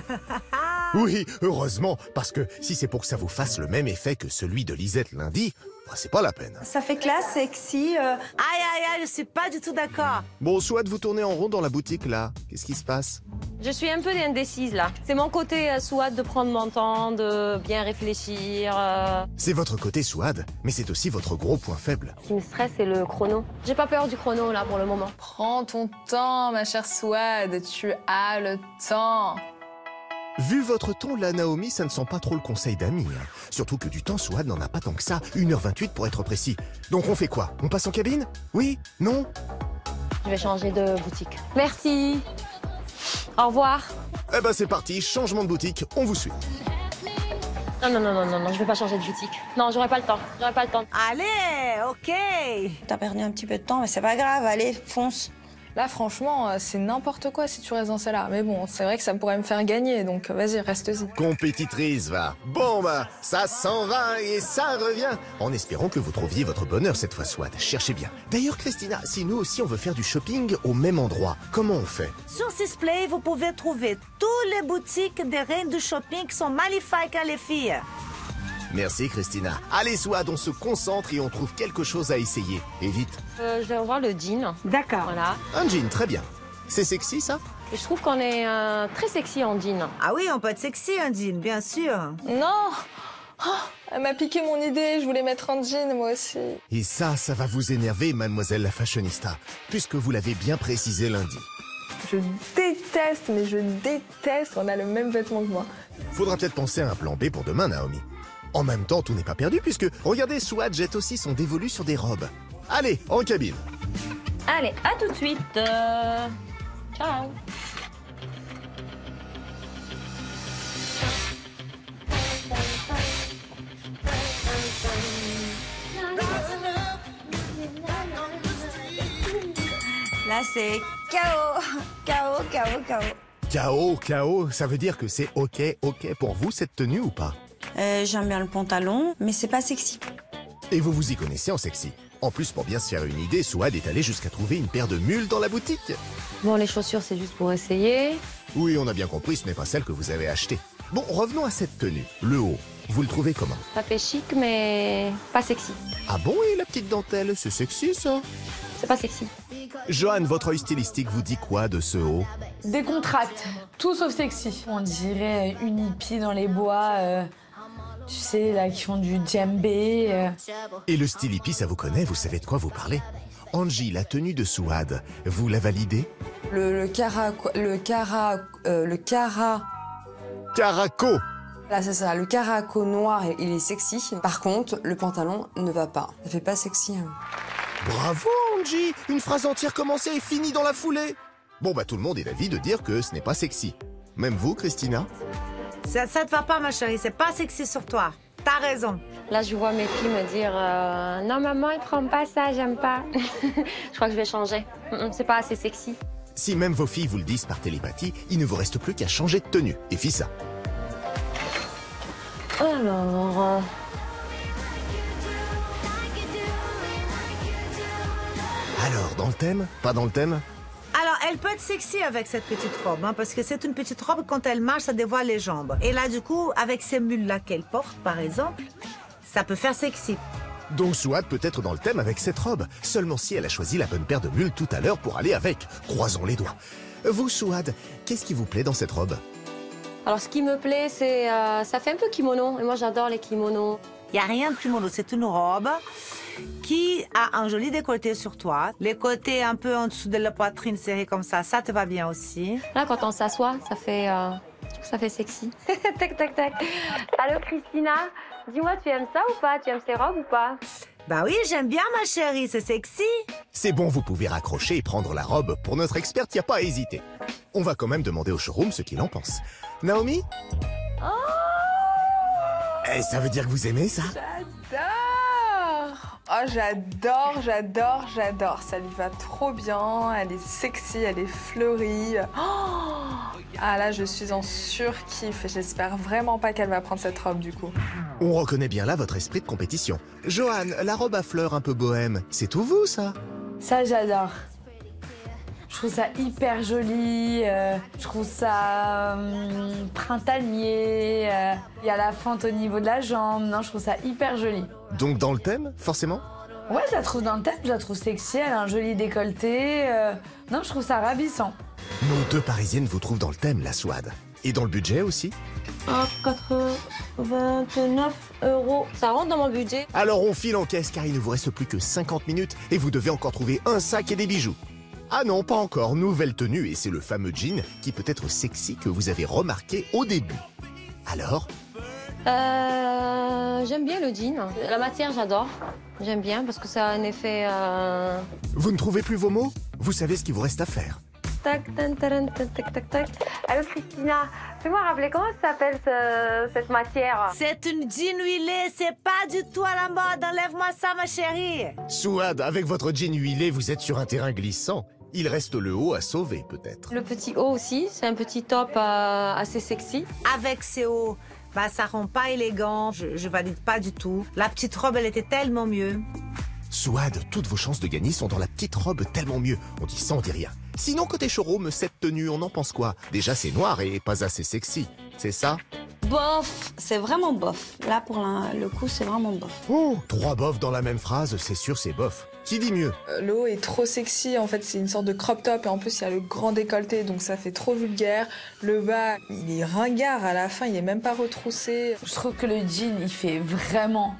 Speaker 1: Oui, heureusement, parce que si c'est pour que ça vous fasse le même effet que celui de Lisette lundi, bah, c'est pas la peine.
Speaker 5: Ça fait classe, sexy.
Speaker 2: Aïe, je suis pas du tout d'accord.
Speaker 1: Bon, soit vous tournez en rond dans la boutique là. Qu'est-ce qui se passe?
Speaker 7: Je suis un peu indécise là. C'est mon côté Souad de prendre mon temps, de bien réfléchir.
Speaker 1: C'est votre côté Souad, mais c'est aussi votre gros point faible.
Speaker 7: Ce qui me stresse, c'est le chrono. J'ai pas peur du chrono là pour le moment.
Speaker 6: Prends ton temps, ma chère Souad. Tu as le temps.
Speaker 1: Vu votre ton, là, Naomi, ça ne sent pas trop le conseil d'amis. Hein. Surtout que du temps, Souad n'en a pas tant que ça. 1h28 pour être précis. Donc on fait quoi? On passe en cabine? Oui? Non?
Speaker 7: Je vais changer de boutique. Merci. Au revoir.
Speaker 1: Eh ben c'est parti, changement de boutique, on vous suit.
Speaker 7: Non, je vais pas changer de boutique. Non, j'aurai pas le temps.
Speaker 2: Allez, ok.
Speaker 5: T'as perdu un petit peu de temps, mais c'est pas grave. Allez, fonce.
Speaker 6: Là, franchement, c'est n'importe quoi si tu restes dans celle-là. Mais bon, c'est vrai que ça pourrait me faire gagner, donc vas-y, reste-y.
Speaker 1: Compétitrice, va. Bon, bah, ça s'en va et ça revient. En espérant que vous trouviez votre bonheur cette fois, Souad. Cherchez bien. D'ailleurs, Christina, si nous aussi on veut faire du shopping au même endroit, comment on fait?
Speaker 2: Sur Sisplay, vous pouvez trouver toutes les boutiques des reines du shopping qui sont magnifiques, hein, les filles.
Speaker 1: Merci, Christina. Allez, Souad, on se concentre et on trouve quelque chose à essayer. Et vite.
Speaker 7: Je vais revoir le jean.
Speaker 2: D'accord.
Speaker 7: Voilà.
Speaker 1: Un jean, très bien. C'est sexy, ça?
Speaker 7: Et je trouve qu'on est très sexy en jean.
Speaker 2: Ah oui, on peut être sexy, un jean, bien sûr.
Speaker 6: Non! Oh, elle m'a piqué mon idée, je voulais mettre un jean, moi aussi.
Speaker 1: Et ça va vous énerver, mademoiselle la fashionista, puisque vous l'avez bien précisé lundi.
Speaker 6: Je déteste, mais je déteste qu'on a le même vêtement que moi.
Speaker 1: Faudra peut-être penser à un plan B pour demain, Naomi. En même temps, tout n'est pas perdu, puisque, regardez, Souad jette aussi son dévolu sur des robes. Allez, en cabine.
Speaker 7: Allez, à tout de suite. Ciao.
Speaker 5: Là, c'est KO.
Speaker 1: KO, ça veut dire que c'est ok pour vous, cette tenue ou pas?
Speaker 5: J'aime bien le pantalon, mais c'est pas sexy.
Speaker 1: Et vous vous y connaissez en sexy. En plus, pour bien se faire une idée, Souad est allé jusqu'à trouver une paire de mules dans la boutique.
Speaker 7: Bon, les chaussures, c'est juste pour essayer.
Speaker 1: Oui, on a bien compris, ce n'est pas celle que vous avez achetée. Bon, revenons à cette tenue. Le haut, vous le trouvez comment?
Speaker 7: Ça fait chic, mais pas sexy.
Speaker 1: Ah bon, et la petite dentelle, c'est sexy, ça?
Speaker 7: C'est pas sexy.
Speaker 1: Johan, votre œil stylistique vous dit quoi de ce haut?
Speaker 9: Décontracte, tout sauf sexy. On dirait une hippie dans les bois, tu sais, là, qui font du djembé.
Speaker 1: Et le style hippie, ça vous connaît, vous savez de quoi vous parlez? Angie, la tenue de Souad, vous la validez? Caraco.
Speaker 3: Là, c'est ça, le caraco noir, il est sexy. Par contre, le pantalon ne va pas. Ça fait pas sexy. Hein.
Speaker 1: Bravo, Angie! Une phrase entière commencée et finie dans la foulée. Bon, bah tout le monde est d'avis de dire que ce n'est pas sexy. Même vous, Christina?
Speaker 2: Ça te va pas, ma chérie, c'est pas sexy sur toi. T'as raison.
Speaker 7: Là, je vois mes filles me dire non, maman, il prend pas ça, j'aime pas. Je crois que je vais changer. C'est pas assez sexy.
Speaker 1: Si même vos filles vous le disent par télépathie, il ne vous reste plus qu'à changer de tenue. Et fis ça.
Speaker 7: Alors...
Speaker 1: Alors, dans le thème? Pas dans le thème?
Speaker 2: Alors, elle peut être sexy avec cette petite robe, hein, parce que c'est une petite robe, quand elle marche, ça dévoile les jambes. Et là, du coup, avec ces mules-là qu'elle porte, par exemple, ça peut faire sexy.
Speaker 1: Donc Souad peut être dans le thème avec cette robe, seulement si elle a choisi la bonne paire de mules tout à l'heure pour aller avec. Croisons les doigts. Vous, Souad, qu'est-ce qui vous plaît dans cette robe?
Speaker 7: Alors, ce qui me plaît, c'est ça fait un peu kimono. Et moi, j'adore les kimonos.
Speaker 2: Il n'y a rien de kimono, c'est une robe qui a un joli décolleté sur toi. Les côtés un peu en dessous de la poitrine serrés comme ça te va bien aussi.
Speaker 7: Là, quand on s'assoit, ça fait sexy. Tac, tac, tac. Allô, Christina, dis-moi, tu aimes ça ou pas? Tu aimes ces robes ou pas?
Speaker 2: Bah oui, j'aime bien ma chérie, c'est sexy.
Speaker 1: C'est bon, vous pouvez raccrocher et prendre la robe. Pour notre experte, il n'y a pas à hésiter. On va quand même demander au showroom ce qu'il en pense. Naomi?
Speaker 6: Oh,
Speaker 1: ça veut dire que vous aimez ça?
Speaker 6: j'adore! Oh, j'adore. Ça lui va trop bien. Elle est sexy, elle est fleurie. Oh, ah là, je suis en surkiff. J'espère vraiment pas qu'elle va prendre cette robe du coup.
Speaker 1: On reconnaît bien là votre esprit de compétition. Johan, la robe à fleurs un peu bohème, c'est tout vous, ça?
Speaker 9: Ça, j'adore. Je trouve ça hyper joli. Je trouve ça printanier. Il y a la fente au niveau de la jambe. Non, je trouve ça hyper joli.
Speaker 1: Donc dans le thème, forcément?
Speaker 9: Ouais, je la trouve dans le thème. Je la trouve sexy. Elle a un joli décolleté. Non, je trouve ça ravissant.
Speaker 1: Nos deux Parisiennes vous trouvent dans le thème, la Souad. Et dans le budget aussi?
Speaker 7: 29 €. Ça rentre dans mon budget.
Speaker 1: Alors on file en caisse car il ne vous reste plus que 50 minutes et vous devez encore trouver un sac et des bijoux. Ah non, pas encore, nouvelle tenue et c'est le fameux jean qui peut être sexy que vous avez remarqué au début. Alors?
Speaker 7: J'aime bien le jean. La matière, j'adore. J'aime bien parce que ça a un effet...
Speaker 1: Vous ne trouvez plus vos mots? Vous savez ce qu'il vous reste à faire.
Speaker 7: Tac, tac, tac, tac, tac, tac. Allô, Christina, fais-moi rappeler comment ça s'appelle cette matière?
Speaker 2: C'est une jean huilée, c'est pas du tout à la mode. Enlève-moi ça, ma chérie.
Speaker 1: Souad, avec votre jean huilé, vous êtes sur un terrain glissant. Il reste le haut à sauver, peut-être.
Speaker 7: Le petit haut aussi, c'est un petit top assez sexy.
Speaker 2: Avec ces hauts, bah ça rend pas élégant. Je valide pas du tout. La petite robe, elle était tellement mieux.
Speaker 1: Souad, toutes vos chances de gagner sont dans la petite robe tellement mieux. On dit ça, on dit rien. Sinon, côté showroom, cette tenue, on en pense quoi? Déjà, c'est noir et pas assez sexy. C'est ça?
Speaker 5: Bof, c'est vraiment bof. Là, pour le coup, c'est vraiment bof.
Speaker 1: Oh, 3 bofs dans la même phrase, c'est sûr, c'est bof. Qui dit mieux?
Speaker 6: Le haut est trop sexy, en fait c'est une sorte de crop top et en plus il y a le grand décolleté donc ça fait trop vulgaire. Le bas, il est ringard à la fin, il est même pas retroussé.
Speaker 9: Je trouve que le jean, il fait vraiment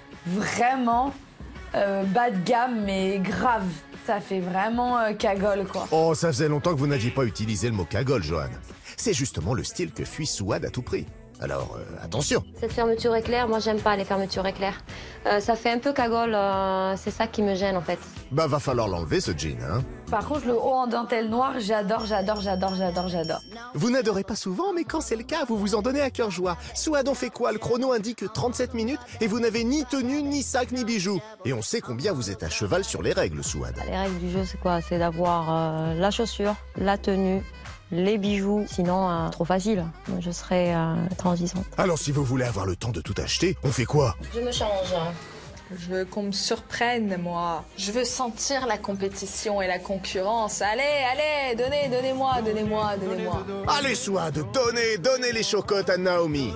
Speaker 9: bas de gamme, mais grave. Ça fait vraiment cagole, quoi.
Speaker 1: Oh, ça faisait longtemps que vous n'aviez pas utilisé le mot cagole, Johan. C'est justement le style que fuit Souad à tout prix. Alors, attention.
Speaker 7: Cette fermeture éclair, moi j'aime pas les fermetures éclair. Ça fait un peu cagole, c'est ça qui me gêne en fait.
Speaker 1: Bah va falloir l'enlever ce jean, hein.
Speaker 9: Par contre, le haut en dentelle noire, j'adore.
Speaker 1: Vous n'adorez pas souvent, mais quand c'est le cas, vous vous en donnez à cœur joie. Souad, on fait quoi? Le chrono indique 37 minutes et vous n'avez ni tenue, ni sac, ni bijoux. Et on sait combien vous êtes à cheval sur les règles, Souad.
Speaker 7: Les règles du jeu, c'est quoi? C'est d'avoir la chaussure, la tenue, les bijoux. Sinon, trop facile. Je serais transigeante.
Speaker 1: Alors si vous voulez avoir le temps de tout acheter, on fait quoi?
Speaker 7: Je me change.
Speaker 6: Je veux qu'on me surprenne, moi. Je veux sentir la compétition et la concurrence. Allez, donnez-moi.
Speaker 1: Allez, Souad, donnez les chocottes à Naomi.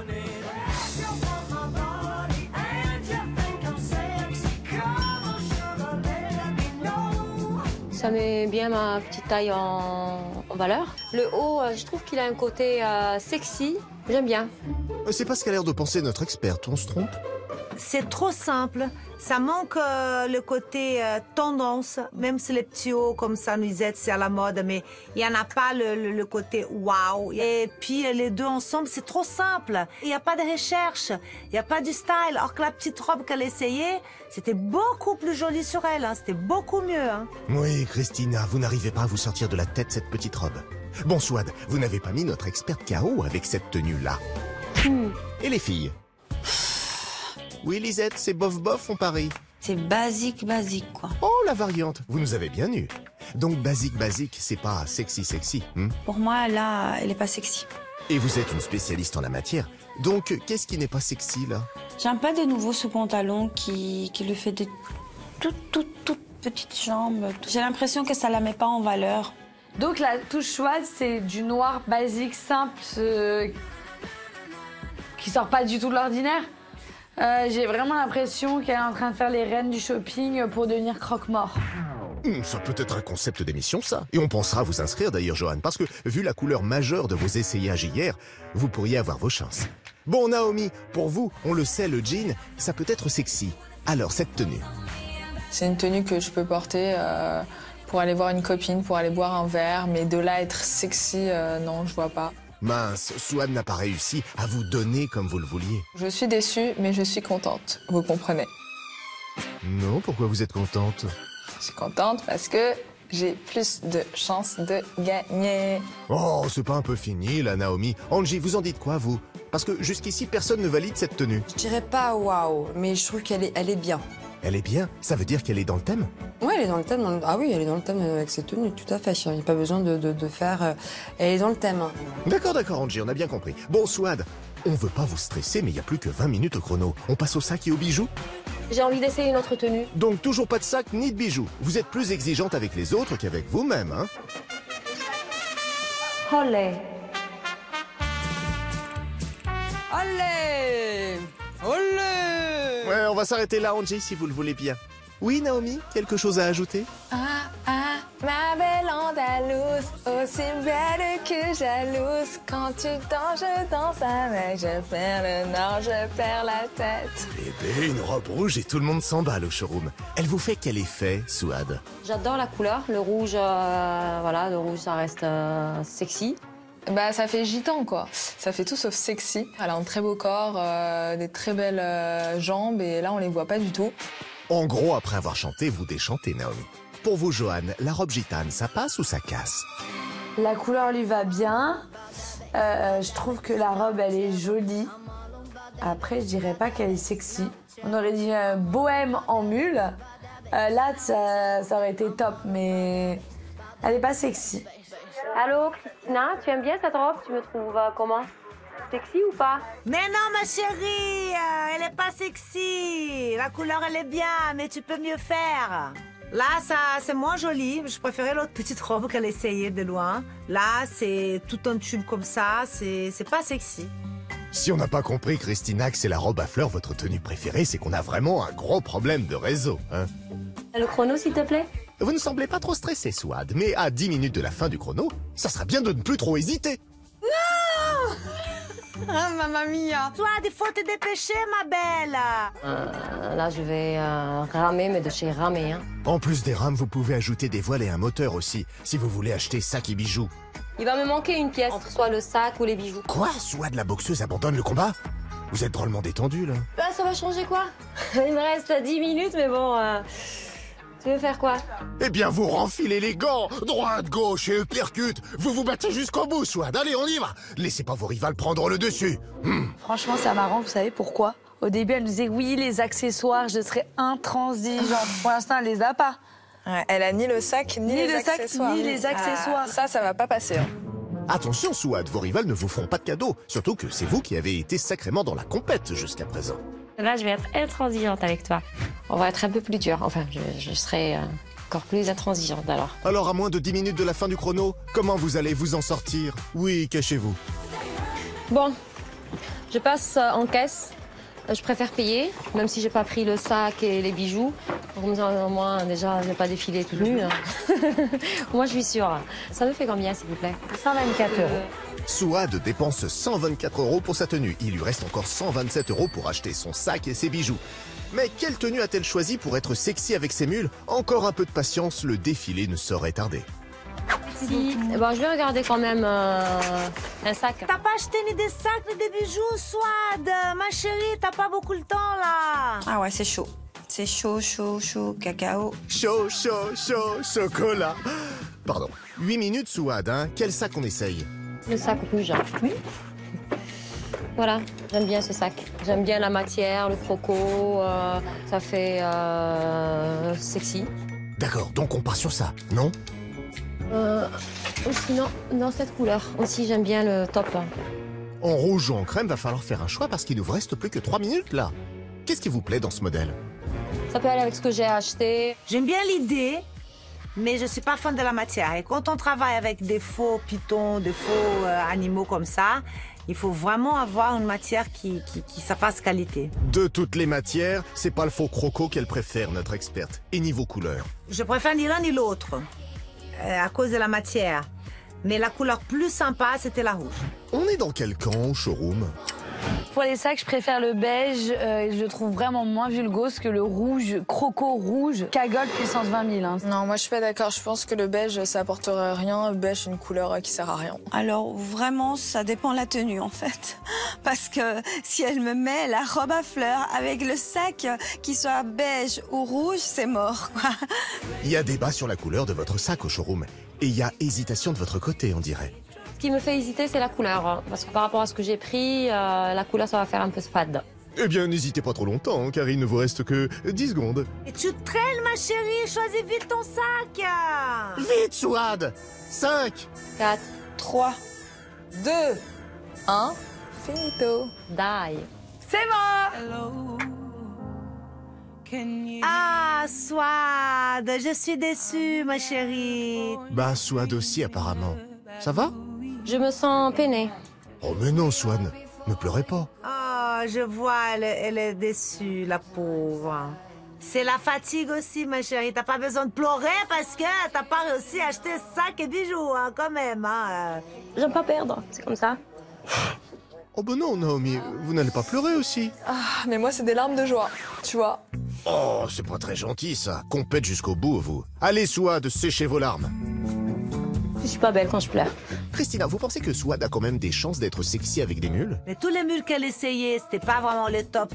Speaker 7: Ça met bien ma petite taille en valeur. Le haut, je trouve qu'il a un côté sexy. J'aime bien.
Speaker 1: C'est pas ce qu'a l'air de penser notre experte, on se trompe?
Speaker 2: C'est trop simple. Ça manque le côté tendance. Même si les petits hauts comme ça, nuisettes, c'est à la mode, mais il n'y en a pas le côté waouh. Et puis les deux ensemble, c'est trop simple. Il n'y a pas de recherche, il n'y a pas du style. Or que la petite robe qu'elle essayait, c'était beaucoup plus joli sur elle. Hein. C'était beaucoup mieux. Hein.
Speaker 1: Oui, Christina, vous n'arrivez pas à vous sortir de la tête cette petite robe. Bon, Souad, vous n'avez pas mis notre experte KO avec cette tenue-là. Et les filles? Oui, Lisette, c'est bof-bof, on parie.
Speaker 5: C'est basique, quoi.
Speaker 1: Oh, la variante, vous nous avez bien eu. Donc, basique, c'est pas sexy,
Speaker 5: Pour moi, là, elle est pas sexy.
Speaker 1: Et vous êtes une spécialiste en la matière. Donc, qu'est-ce qui n'est pas sexy, là?
Speaker 5: J'aime pas de nouveau ce pantalon qui lui fait des toutes petites jambes. J'ai l'impression que ça la met pas en valeur.
Speaker 9: Donc, la touche Souad, c'est du noir basique, simple, qui sort pas du tout de l'ordinaire. J'ai vraiment l'impression qu'elle est en train de faire les reines du shopping pour devenir croque-mort.
Speaker 1: Ça peut être un concept d'émission, ça. Et on pensera vous inscrire d'ailleurs, Johan, parce que, vu la couleur majeure de vos essayages hier, vous pourriez avoir vos chances. Bon, Naomi, pour vous, on le sait, le jean, ça peut être sexy. Alors, cette tenue.
Speaker 6: C'est une tenue que je peux porter pour aller voir une copine, pour aller boire un verre, mais de là à être sexy, non, je vois pas.
Speaker 1: Mince, Souad n'a pas réussi à vous donner comme vous le vouliez.
Speaker 6: Je suis déçue, mais je suis contente, vous comprenez.
Speaker 1: Non, pourquoi vous êtes contente?
Speaker 6: Je suis contente parce que j'ai plus de chances de gagner.
Speaker 1: Oh, c'est pas un peu fini, là, Naomi. Angie, vous en dites quoi, vous? Parce que jusqu'ici, personne ne valide cette tenue.
Speaker 3: Je dirais pas waouh, mais je trouve qu'elle est bien.
Speaker 1: Elle est bien? Ça veut dire qu'elle est dans le thème?
Speaker 3: Ouais, elle est dans le thème. Ah oui, elle est dans le thème avec ses tenues, tout à fait. Il n'y a pas besoin de faire... Elle est dans le thème.
Speaker 1: D'accord, Angie, on a bien compris. Bon, Souad, on veut pas vous stresser, mais il y a plus que 20 minutes au chrono. On passe au sac et aux bijoux?
Speaker 7: J'ai envie d'essayer une autre tenue.
Speaker 1: Donc toujours pas de sac ni de bijoux. Vous êtes plus exigeante avec les autres qu'avec vous-même, hein?
Speaker 7: Olé.
Speaker 3: Allez! Allez!
Speaker 1: Ouais, on va s'arrêter là, Angie, si vous le voulez bien. Oui, Naomi, quelque chose à ajouter?
Speaker 6: Ma belle Andalouse, aussi belle que jalouse. Quand tu danses, je danse avec, je perds le nord, je perds la tête.
Speaker 1: Bébé, une robe rouge et tout le monde s'emballe au showroom. Elle vous fait quel effet, Souad?
Speaker 7: J'adore la couleur. Le rouge, voilà, le rouge, ça reste sexy.
Speaker 6: Bah, ça fait gitan, quoi. Ça fait tout sauf sexy. Elle a un très beau corps, des très belles jambes, et là, on les voit pas du tout.
Speaker 1: En gros, après avoir chanté, vous déchantez, Naomi. Pour vous, Johan, la robe gitane, ça passe ou ça casse?
Speaker 9: La couleur lui va bien. Je trouve que la robe, elle est jolie. Après, je dirais pas qu'elle est sexy. On aurait dit bohème en mule. Là, ça aurait été top, mais elle est pas sexy.
Speaker 7: Allô, Christina, tu aimes bien cette robe? Tu me trouves comment? Sexy ou pas?
Speaker 2: Mais non, ma chérie, elle est pas sexy. La couleur, elle est bien, mais tu peux mieux faire. Là, ça, c'est moins joli. Je préférais l'autre petite robe qu'elle essayait de loin. Là, c'est tout un tube comme ça. C'est pas sexy.
Speaker 1: Si on n'a pas compris, Christina, que c'est la robe à fleurs votre tenue préférée, c'est qu'on a vraiment un gros problème de réseau, hein?
Speaker 7: Le chrono, s'il te plaît?
Speaker 1: Vous ne semblez pas trop stressé, Souad, mais à 10 minutes de la fin du chrono, ça sera bien de ne plus trop hésiter.
Speaker 2: Non! Ah, mamma mia! Toi, il faut te dépêcher, ma belle!
Speaker 7: Là, je vais ramer, mais de chez ramer, hein.
Speaker 1: En plus des rames, vous pouvez ajouter des voiles et un moteur aussi, si vous voulez acheter sac et bijoux.
Speaker 7: Il va me manquer une pièce, entre soit le sac ou les bijoux.
Speaker 1: Quoi? Souad, la boxeuse, abandonne le combat? Vous êtes drôlement détendu, là.
Speaker 7: Bah, ça va changer quoi? Il me reste 10 minutes, mais bon... Tu veux faire quoi?
Speaker 1: Eh bien, vous renfilez les gants, droite, gauche et uppercut. Vous vous battez jusqu'au bout, Souad. Allez, on y va. Laissez pas vos rivales prendre le dessus.
Speaker 9: Franchement, c'est marrant, vous savez pourquoi? Au début, elle nous disait oui, les accessoires, je serais intransigeante. Pour l'instant, elle les a pas.
Speaker 6: Ouais, elle a ni le sac, ni les accessoires.
Speaker 9: Ni les accessoires.
Speaker 6: Ça va pas passer. Hein.
Speaker 1: Attention, Souad, vos rivales ne vous feront pas de cadeaux. Surtout que c'est vous qui avez été sacrément dans la compète jusqu'à présent.
Speaker 7: Là, je vais être intransigeante avec toi. On va être un peu plus dur. Enfin, je serai encore plus intransigeante alors.
Speaker 1: Alors, à moins de 10 minutes de la fin du chrono, comment vous allez vous en sortir? Oui, cachez-vous.
Speaker 7: Bon, je passe en caisse. Je préfère payer, même si j'ai pas pris le sac et les bijoux. Comme ça, au moins, déjà, je vais pas défiler toute nue. Hein. Moi, je suis sûre. Ça me fait combien, s'il vous plaît?
Speaker 9: 124 €.
Speaker 1: Souad dépense 124 € pour sa tenue. Il lui reste encore 127 € pour acheter son sac et ses bijoux. Mais quelle tenue a-t-elle choisi pour être sexy avec ses mules? Encore un peu de patience, le défilé ne saurait tarder.
Speaker 7: Si. Bon, je vais regarder quand même un sac.
Speaker 2: T'as pas acheté ni des sacs ni des bijoux, Souad? Ma chérie, t'as pas beaucoup le temps, là.
Speaker 5: Ah ouais, c'est chaud. C'est chaud, chaud, chaud, cacao.
Speaker 1: Chaud, chaud, chaud, chocolat. Pardon. 8 minutes, Souad, hein? Quel sac on essaye?
Speaker 7: Le sac rouge. Oui. Voilà, j'aime bien ce sac. J'aime bien la matière, le croco. Ça fait sexy.
Speaker 1: D'accord, donc on part sur ça, non?
Speaker 7: Sinon, dans cette couleur aussi, j'aime bien le top.
Speaker 1: En rouge ou en crème, va falloir faire un choix parce qu'il nous reste plus que 3 minutes, là. Qu'est-ce qui vous plaît dans ce modèle?
Speaker 7: Ça peut aller avec ce que j'ai acheté.
Speaker 2: J'aime bien l'idée, mais je suis pas fan de la matière. Et quand on travaille avec des faux pitons, des faux animaux comme ça, il faut vraiment avoir une matière qui ça fasse qualité.
Speaker 1: De toutes les matières, c'est pas le faux croco qu'elle préfère, notre experte. Et niveau couleur?
Speaker 2: Je préfère ni l'un ni l'autre, à cause de la matière. Mais la couleur plus sympa, c'était la rouge.
Speaker 1: On est dans quel camp au showroom?
Speaker 4: Pour les sacs, je préfère le beige. Je le trouve vraiment moins vulgose que le rouge, croco rouge, cagole puissance 20 000. Hein.
Speaker 6: Non, moi je suis pas d'accord. Je pense que le beige, ça apporterait rien. Le beige, c'est une couleur qui sert à rien.
Speaker 5: Alors vraiment, ça dépend de la tenue en fait. Parce que si elle me met la robe à fleurs avec le sac qui soit beige ou rouge, c'est mort, quoi.
Speaker 1: Il y a débat sur la couleur de votre sac au showroom. Et il y a hésitation de votre côté, on dirait.
Speaker 7: Ce qui me fait hésiter, c'est la couleur. Hein, parce que par rapport à ce que j'ai pris, la couleur, ça va faire un peu fade.
Speaker 1: Eh bien, n'hésitez pas trop longtemps, car il ne vous reste que 10 secondes.
Speaker 2: Et tu traînes, ma chérie. Choisis vite ton sac.
Speaker 1: Vite, Souad! 5,
Speaker 7: 4,
Speaker 5: 3,
Speaker 6: 2, 1, finito.
Speaker 7: die.
Speaker 4: C'est bon!
Speaker 2: Ah, Souad, je suis déçue, ma chérie.
Speaker 1: Bah, Souad aussi, apparemment. Ça va?
Speaker 7: Je me sens peinée.
Speaker 1: Oh, mais non, Swan. Ne pleurez pas.
Speaker 2: Oh, je vois, elle est déçue, la pauvre. C'est la fatigue aussi, ma chérie. T'as pas besoin de pleurer parce que t'as pas réussi à acheter sacs et bijoux, hein, quand même. Hein.
Speaker 7: J'aime pas perdre, c'est comme ça.
Speaker 1: Oh, ben non, Naomi, vous n'allez pas pleurer aussi.
Speaker 6: Ah, mais moi, c'est des larmes de joie, tu vois.
Speaker 1: Oh, c'est pas très gentil, ça. Compète jusqu'au bout, vous. Allez, Souad, séchez vos larmes.
Speaker 7: Je suis pas belle quand je pleure.
Speaker 1: Christina, vous pensez que Souad a quand même des chances d'être sexy avec des mules?
Speaker 2: Mais tous les mules qu'elle essayait, c'était pas vraiment le top.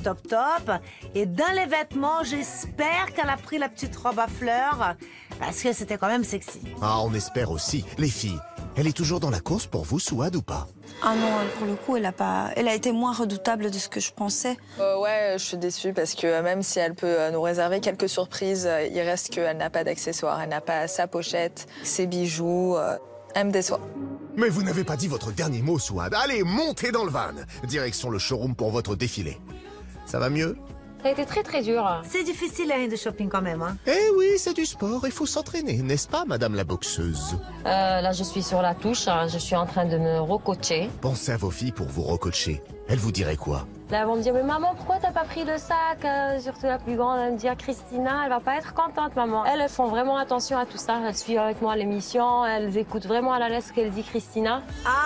Speaker 2: Et dans les vêtements, j'espère qu'elle a pris la petite robe à fleurs, parce que c'était quand même sexy.
Speaker 1: Ah, on espère aussi. Les filles, elle est toujours dans la course pour vous, Souad, ou pas?
Speaker 5: Ah non, elle, pour le coup, elle a été moins redoutable de ce que je pensais.
Speaker 6: Ouais, je suis déçue parce que même si elle peut nous réserver quelques surprises, il reste qu'elle n'a pas d'accessoires, elle n'a pas sa pochette, ses bijoux, elle me déçoit.
Speaker 1: Mais vous n'avez pas dit votre dernier mot, Souad. Allez, montez dans le van. Direction le showroom pour votre défilé. Ça va mieux?
Speaker 7: Ça a été très très dur.
Speaker 2: C'est difficile, la de shopping quand même. Hein.
Speaker 1: Eh oui, c'est du sport, il faut s'entraîner, n'est-ce pas, madame la boxeuse?
Speaker 7: Là, je suis sur la touche, hein, je suis en train de me recoacher.
Speaker 1: Pensez à vos filles pour vous recoacher. Elles vous diraient quoi?
Speaker 7: Là, elles vont me dire, mais maman, pourquoi t'as pas pris le sac? Surtout la plus grande, elle me dit, ah, Christina, elle va pas être contente, maman. Elles font vraiment attention à tout ça. Elles suivent avec moi l'émission, elles écoutent vraiment à la lettre ce qu'elle dit, Christina.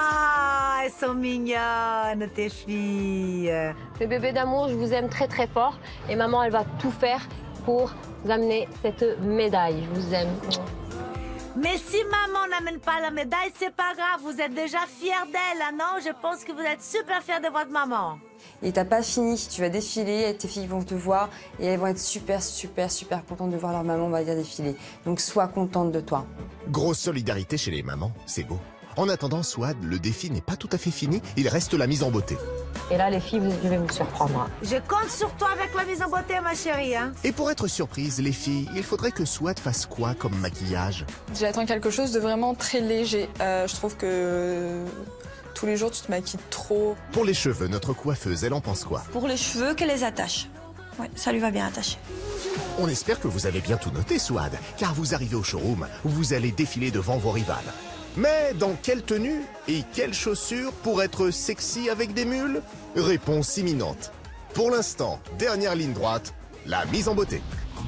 Speaker 2: Ah, elles sont mignonnes, tes filles.
Speaker 7: Les bébés d'amour, je vous aime très très fort. Et maman, elle va tout faire pour vous amener cette médaille. Je vous aime.
Speaker 2: Mais si maman n'amène pas la médaille, c'est pas grave. Vous êtes déjà fiers d'elle, hein, non? Je pense que vous êtes super fiers de votre maman.
Speaker 3: Et t'as pas fini, tu vas défiler, tes filles vont te voir et elles vont être super contentes de voir leur maman, on va dire, défiler. Donc sois contente de toi.
Speaker 1: Grosse solidarité chez les mamans, c'est beau. En attendant, Souad, le défi n'est pas tout à fait fini, il reste la mise en beauté.
Speaker 7: Et là, les filles, je vais vous surprendre.
Speaker 2: Je compte sur toi avec la mise en beauté, ma chérie. Hein.
Speaker 1: Et pour être surprise, les filles, il faudrait que Souad fasse quoi comme maquillage?
Speaker 6: J'attends quelque chose de vraiment très léger. Je trouve que tous les jours, tu te maquilles trop.
Speaker 1: Pour les cheveux, notre coiffeuse, elle en pense quoi?
Speaker 5: Pour les cheveux, qu'elle les attache. Ouais, ça lui va bien attacher.
Speaker 1: On espère que vous avez bien tout noté, Souad, car vous arrivez au showroom où vous allez défiler devant vos rivales. Mais dans quelle tenue et quelles chaussures pour être sexy avec des mules? Réponse imminente. Pour l'instant, dernière ligne droite, la mise en beauté.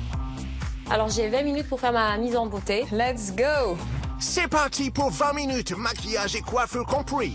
Speaker 7: Alors, j'ai 20 minutes pour faire ma mise en beauté.
Speaker 6: Let's go!
Speaker 1: C'est parti pour 20 minutes, maquillage et coiffure compris.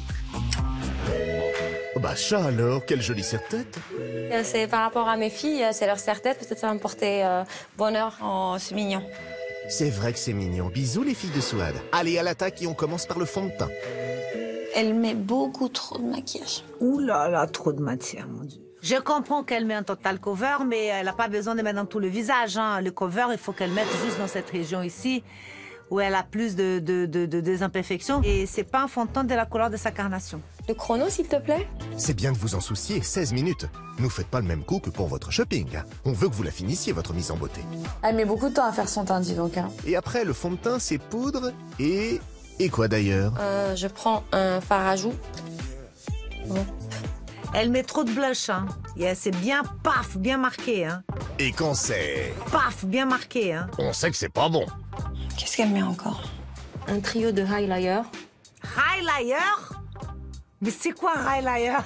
Speaker 1: Bah ça alors, quelle jolie serre-tête.
Speaker 7: C'est par rapport à mes filles, c'est leur serre-tête, peut-être ça va me porter bonheur.
Speaker 5: Oh, c'est mignon.
Speaker 1: C'est vrai que c'est mignon. Bisous les filles de Souad. Allez à l'attaque et on commence par le fond de teint.
Speaker 5: Elle met beaucoup trop de maquillage.
Speaker 2: Ouh là là, trop de matière, mon Dieu. Je comprends qu'elle met un total cover, mais elle n'a pas besoin de mettre dans tout le visage. Hein. Le cover, il faut qu'elle mette juste dans cette région ici, où elle a plus de imperfections. Et c'est pas un fond de teint de la couleur de sa carnation.
Speaker 7: Le chrono, s'il te plaît?
Speaker 1: C'est bien de vous en soucier, 16 minutes. Ne faites pas le même coup que pour votre shopping. On veut que vous la finissiez, votre mise en beauté.
Speaker 4: Elle met beaucoup de temps à faire son teint, dis donc. Hein.
Speaker 1: Et après, le fond de teint, c'est poudre et... Et quoi d'ailleurs?
Speaker 7: Je prends un fard à joues. Bon.
Speaker 2: Elle met trop de blush, hein. C'est bien paf, bien marqué, hein.
Speaker 1: Et quand c'est...
Speaker 2: Paf, bien marqué, hein.
Speaker 1: On sait que c'est pas bon.
Speaker 5: Qu'est-ce qu'elle met encore?
Speaker 7: Un trio de highlighter.
Speaker 2: Highlighter? Mais c'est quoi un highlighter?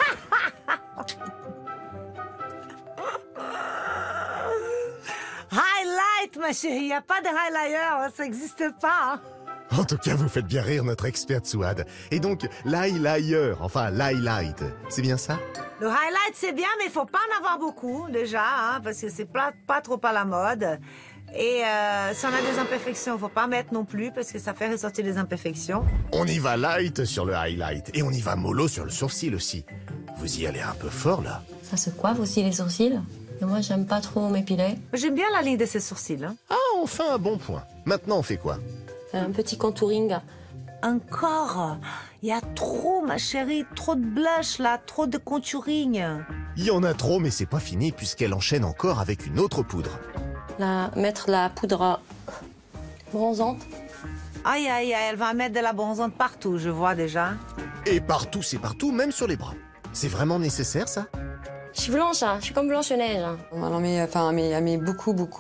Speaker 2: Highlight, ma chérie, il n'y a pas de highlighter, ça n'existe pas. Hein.
Speaker 1: En tout cas, vous faites bien rire notre experte Souad. Et donc, l'highlighter, enfin l'highlight, c'est bien ça?
Speaker 2: Le highlight, c'est bien, mais il faut pas en avoir beaucoup, déjà, hein, parce que c'est pas trop à la mode. Et si on a des imperfections, faut pas mettre non plus, parce que ça fait ressortir des imperfections.
Speaker 1: On y va light sur le highlight, et on y va mollo sur le sourcil aussi. Vous y allez un peu fort, là.
Speaker 7: Ça se coiffe aussi les sourcils. Et moi, j'aime pas trop m'épiler.
Speaker 2: J'aime bien la ligne de ses sourcils. Hein.
Speaker 1: Ah, enfin un bon point. Maintenant, on fait quoi?
Speaker 7: Un petit contouring.
Speaker 2: Encore? Il y a trop, ma chérie, trop de blush, là, trop de contouring.
Speaker 1: Il y en a trop, mais c'est pas fini, puisqu'elle enchaîne encore avec une autre poudre.
Speaker 7: Mettre la poudre bronzante.
Speaker 2: Aïe, aïe, aïe, elle va mettre de la bronzante partout, je vois déjà.
Speaker 1: Et partout, c'est partout, même sur les bras. C'est vraiment nécessaire, ça?
Speaker 7: Je suis blanche, hein. Je suis comme Blanche-Neige.
Speaker 3: Elle en met beaucoup de...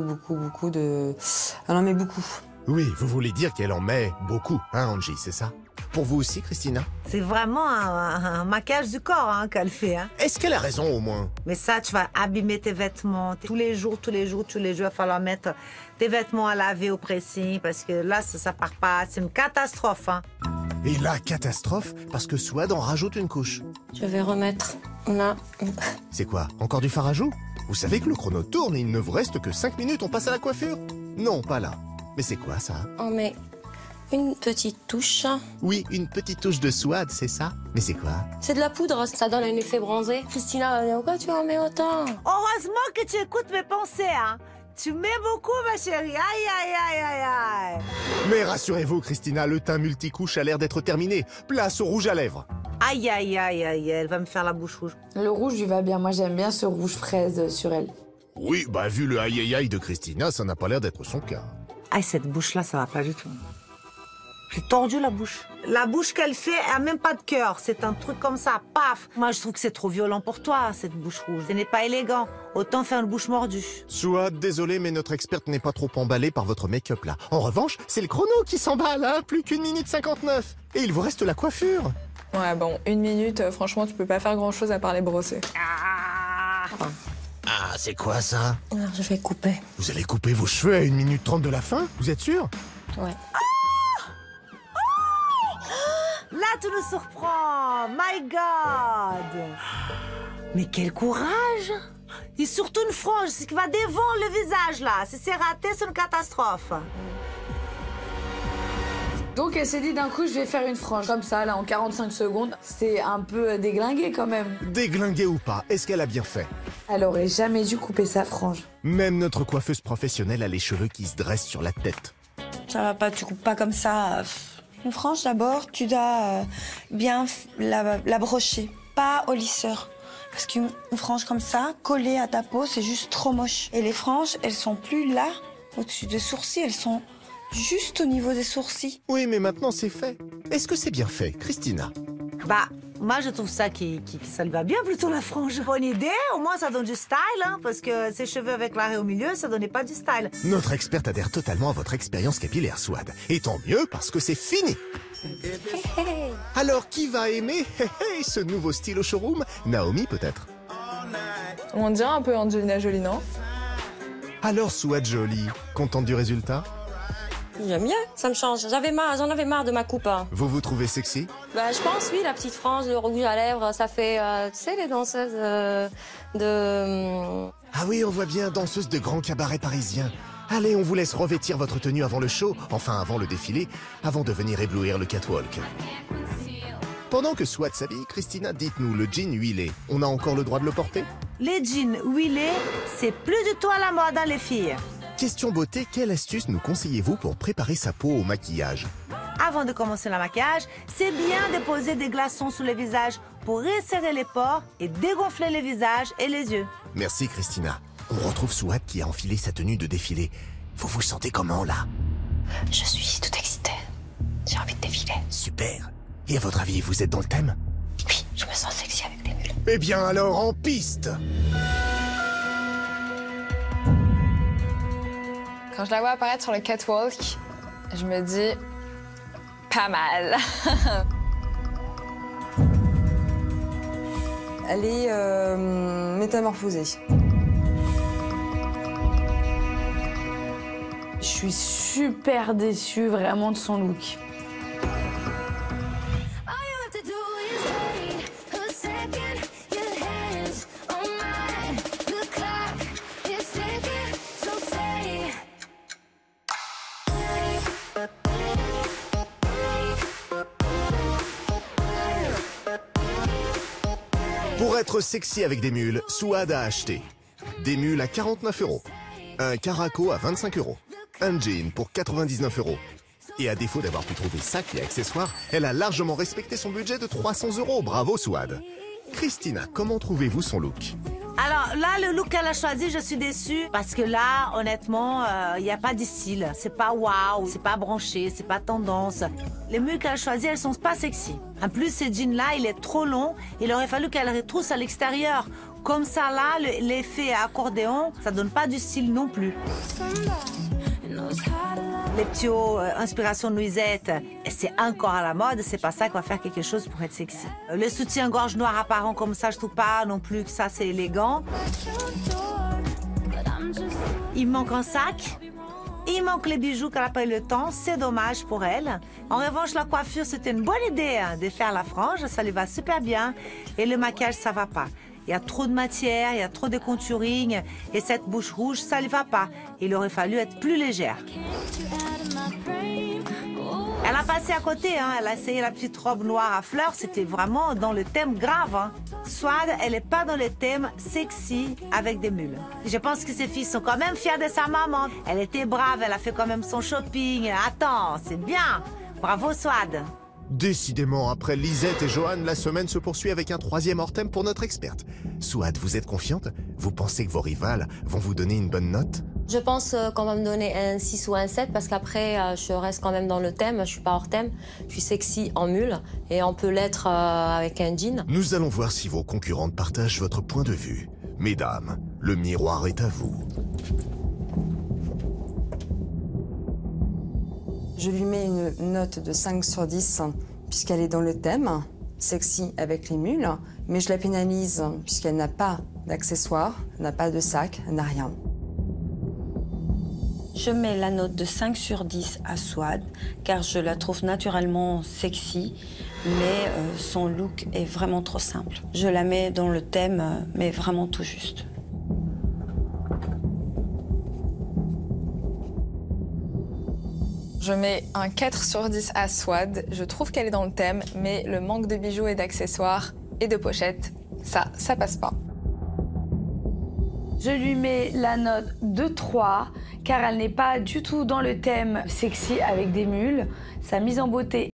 Speaker 3: Elle en met beaucoup.
Speaker 1: Oui, vous voulez dire qu'elle en met beaucoup, hein, Angie, c'est ça? Pour vous aussi, Christina?
Speaker 2: C'est vraiment un maquillage du corps hein, qu'elle fait. Hein.
Speaker 1: Est-ce qu'elle a raison, au moins?
Speaker 2: Mais ça, tu vas abîmer tes vêtements. Tous les jours, il va falloir mettre tes vêtements à laver au pressing, parce que là, ça part pas. C'est une catastrophe. Hein.
Speaker 1: Et là, catastrophe, parce que Souad en rajoute une couche.
Speaker 7: Je vais remettre là.
Speaker 1: C'est quoi? Encore du fard à joues? Vous savez que le chrono tourne et il ne vous reste que 5 minutes, on passe à la coiffure? Non, pas là. Mais c'est quoi, ça?
Speaker 7: On met une petite touche.
Speaker 1: Oui, une petite touche de Souad, c'est ça? Mais c'est quoi?
Speaker 7: C'est de la poudre, ça donne un effet bronzé. Christina, pourquoi tu en mets autant?
Speaker 2: Heureusement que tu écoutes mes pensées, hein. Tu mets beaucoup, ma chérie. Aïe, aïe, aïe, aïe, aïe.
Speaker 1: Mais rassurez-vous, Christina, le teint multicouche a l'air d'être terminé. Place au rouge à lèvres.
Speaker 2: Aïe, aïe, aïe, aïe, elle va me faire la bouche rouge.
Speaker 9: Le rouge lui va bien, moi j'aime bien ce rouge fraise sur elle.
Speaker 1: Oui, bah vu le aïe aïe aïe de Christina, ça n'a pas l'air d'être son cas.
Speaker 2: Aïe, cette bouche-là, ça va pas du tout. J'ai tordu la bouche. La bouche qu'elle fait, elle a même pas de cœur. C'est un truc comme ça, paf. Moi, je trouve que c'est trop violent pour toi, cette bouche rouge. Ce n'est pas élégant. Autant faire une bouche mordue.
Speaker 1: Souad, désolé, mais notre experte n'est pas trop emballée par votre make-up là. En revanche, c'est le chrono qui s'emballe, hein. Plus qu'1 minute 59. Et il vous reste la coiffure.
Speaker 6: Ouais, bon, 1 minute, franchement, tu peux pas faire grand-chose à part les brosser.
Speaker 1: Ah, c'est quoi ça?
Speaker 7: Alors, je vais couper.
Speaker 1: Vous allez couper vos cheveux à 1 minute 30 de la fin? Vous êtes sûr?
Speaker 7: Ouais.
Speaker 2: Là, tu nous surprends. My God. Mais quel courage. Et surtout une frange, ce qui va devant le visage, là. Si c'est raté, c'est une catastrophe.
Speaker 9: Donc elle s'est dit d'un coup je vais faire une frange comme ça là en 45 secondes. C'est un peu déglingué quand même.
Speaker 1: Déglingué ou pas, est-ce qu'elle a bien fait?
Speaker 9: Elle aurait jamais dû couper sa frange.
Speaker 1: Même notre coiffeuse professionnelle a les cheveux qui se dressent sur la tête.
Speaker 5: Ça va pas, tu coupes pas comme ça. Une frange d'abord, tu dois bien la brocher, pas au lisseur. Parce qu'une frange comme ça, collée à ta peau, c'est juste trop moche. Et les franges, elles sont plus là, au-dessus des sourcils, elles sont juste au niveau des sourcils.
Speaker 1: Oui, mais maintenant c'est fait. Est-ce que c'est bien fait, Christina?
Speaker 2: Bah, moi je trouve ça ça lui va bien plutôt la frange. Bonne idée, au moins ça donne du style, hein, parce que ses cheveux avec l'arrêt au milieu, ça donnait pas du style.
Speaker 1: Notre experte adhère totalement à votre expérience capillaire, Souad. Et tant mieux, parce que c'est fini. Alors, qui va aimer ce nouveau style au showroom? Naomi, peut-être?
Speaker 6: On dirait un peu Angelina Jolie, non?
Speaker 1: Alors, Souad Jolie, contente du résultat?
Speaker 7: J'aime bien, ça me change. J'en avais marre de ma coupe. Hein.
Speaker 1: Vous vous trouvez sexy?
Speaker 7: Bah, je pense, oui, la petite frange, le rouge à lèvres, ça fait, tu sais, les danseuses de...
Speaker 1: Ah oui, on voit bien, danseuse de grands cabarets parisiens. Allez, on vous laisse revêtir votre tenue avant le show, enfin avant le défilé, avant de venir éblouir le catwalk. Pendant que Souad s'habille, Christina, dites-nous, le jean huilé, on a encore le droit de le porter?
Speaker 2: Les jeans huilés, c'est plus du tout à la mode, hein, les filles.
Speaker 1: Question beauté, quelle astuce nous conseillez-vous pour préparer sa peau au maquillage?
Speaker 2: Avant de commencer le maquillage, c'est bien de poser des glaçons sous le visage pour resserrer les pores et dégonfler le visage et les yeux.
Speaker 1: Merci Christina. On retrouve Souad qui a enfilé sa tenue de défilé. Vous vous sentez comment là?
Speaker 5: Je suis toute excitée. J'ai envie de défiler.
Speaker 1: Super. Et à votre avis, vous êtes dans le thème?
Speaker 5: Oui, je me sens sexy avec des mules.
Speaker 1: Eh bien alors, en piste!
Speaker 6: Quand je la vois apparaître sur le catwalk, je me dis pas mal.
Speaker 3: Elle est métamorphosée.
Speaker 9: Je suis super déçue vraiment de son look.
Speaker 1: Pour être sexy avec des mules, Souad a acheté des mules à 49 €, un caraco à 25 €, un jean pour 99 €. Et à défaut d'avoir pu trouver sac et accessoires, elle a largement respecté son budget de 300 €. Bravo Souad. Christina, comment trouvez-vous son look?
Speaker 2: Alors là, le look qu'elle a choisi, je suis déçue parce que là, honnêtement, il n'y a pas de style. C'est pas waouh, c'est pas branché, c'est pas tendance. Les mules qu'elle a choisies, elles sont pas sexy. En plus, ce jean-là, il est trop long. Il aurait fallu qu'elle retrousse à l'extérieur. Comme ça, là, l'effet accordéon, ça donne pas du style non plus. Les petits hauts, inspiration nuisette, c'est encore à la mode, c'est pas ça qui va faire quelque chose pour être sexy. Le soutien-gorge noir apparent comme ça, je trouve pas non plus que ça c'est élégant. Il manque un sac, il manque les bijoux qu'elle n'a pas eu le temps, c'est dommage pour elle. En revanche, la coiffure, c'était une bonne idée hein, de faire la frange, ça lui va super bien. Et le maquillage, ça va pas. Il y a trop de matière, il y a trop de contouring, et cette bouche rouge, ça ne va pas. Il aurait fallu être plus légère. Elle a passé à côté, hein. Elle a essayé la petite robe noire à fleurs, c'était vraiment dans le thème grave. Hein. Souad, elle n'est pas dans le thème sexy avec des mules. Je pense que ses filles sont quand même fiers de sa maman. Elle était brave, elle a fait quand même son shopping. Attends, c'est bien. Bravo Souad.
Speaker 1: Décidément, après Lisette et Johan, la semaine se poursuit avec un troisième hors thème pour notre experte. Souad, vous êtes confiante? Vous pensez que vos rivales vont vous donner une bonne note?
Speaker 7: Je pense qu'on va me donner un 6 ou un 7 parce qu'après, je reste quand même dans le thème. Je suis pas hors thème. Je suis sexy en mule et on peut l'être avec un jean.
Speaker 1: Nous allons voir si vos concurrentes partagent votre point de vue. Mesdames, le miroir est à vous.
Speaker 3: Je lui mets une note de 5 sur 10 puisqu'elle est dans le thème, sexy avec les mules, mais je la pénalise puisqu'elle n'a pas d'accessoires, n'a pas de sac, n'a rien.
Speaker 5: Je mets la note de 5 sur 10 à Souad, car je la trouve naturellement sexy, mais son look est vraiment trop simple. Je la mets dans le thème, mais vraiment tout juste.
Speaker 6: Je mets un 4 sur 10 à Souad. Je trouve qu'elle est dans le thème, mais le manque de bijoux et d'accessoires et de pochettes, ça passe pas.
Speaker 9: Je lui mets la note de 3, car elle n'est pas du tout dans le thème sexy avec des mules. Sa mise en beauté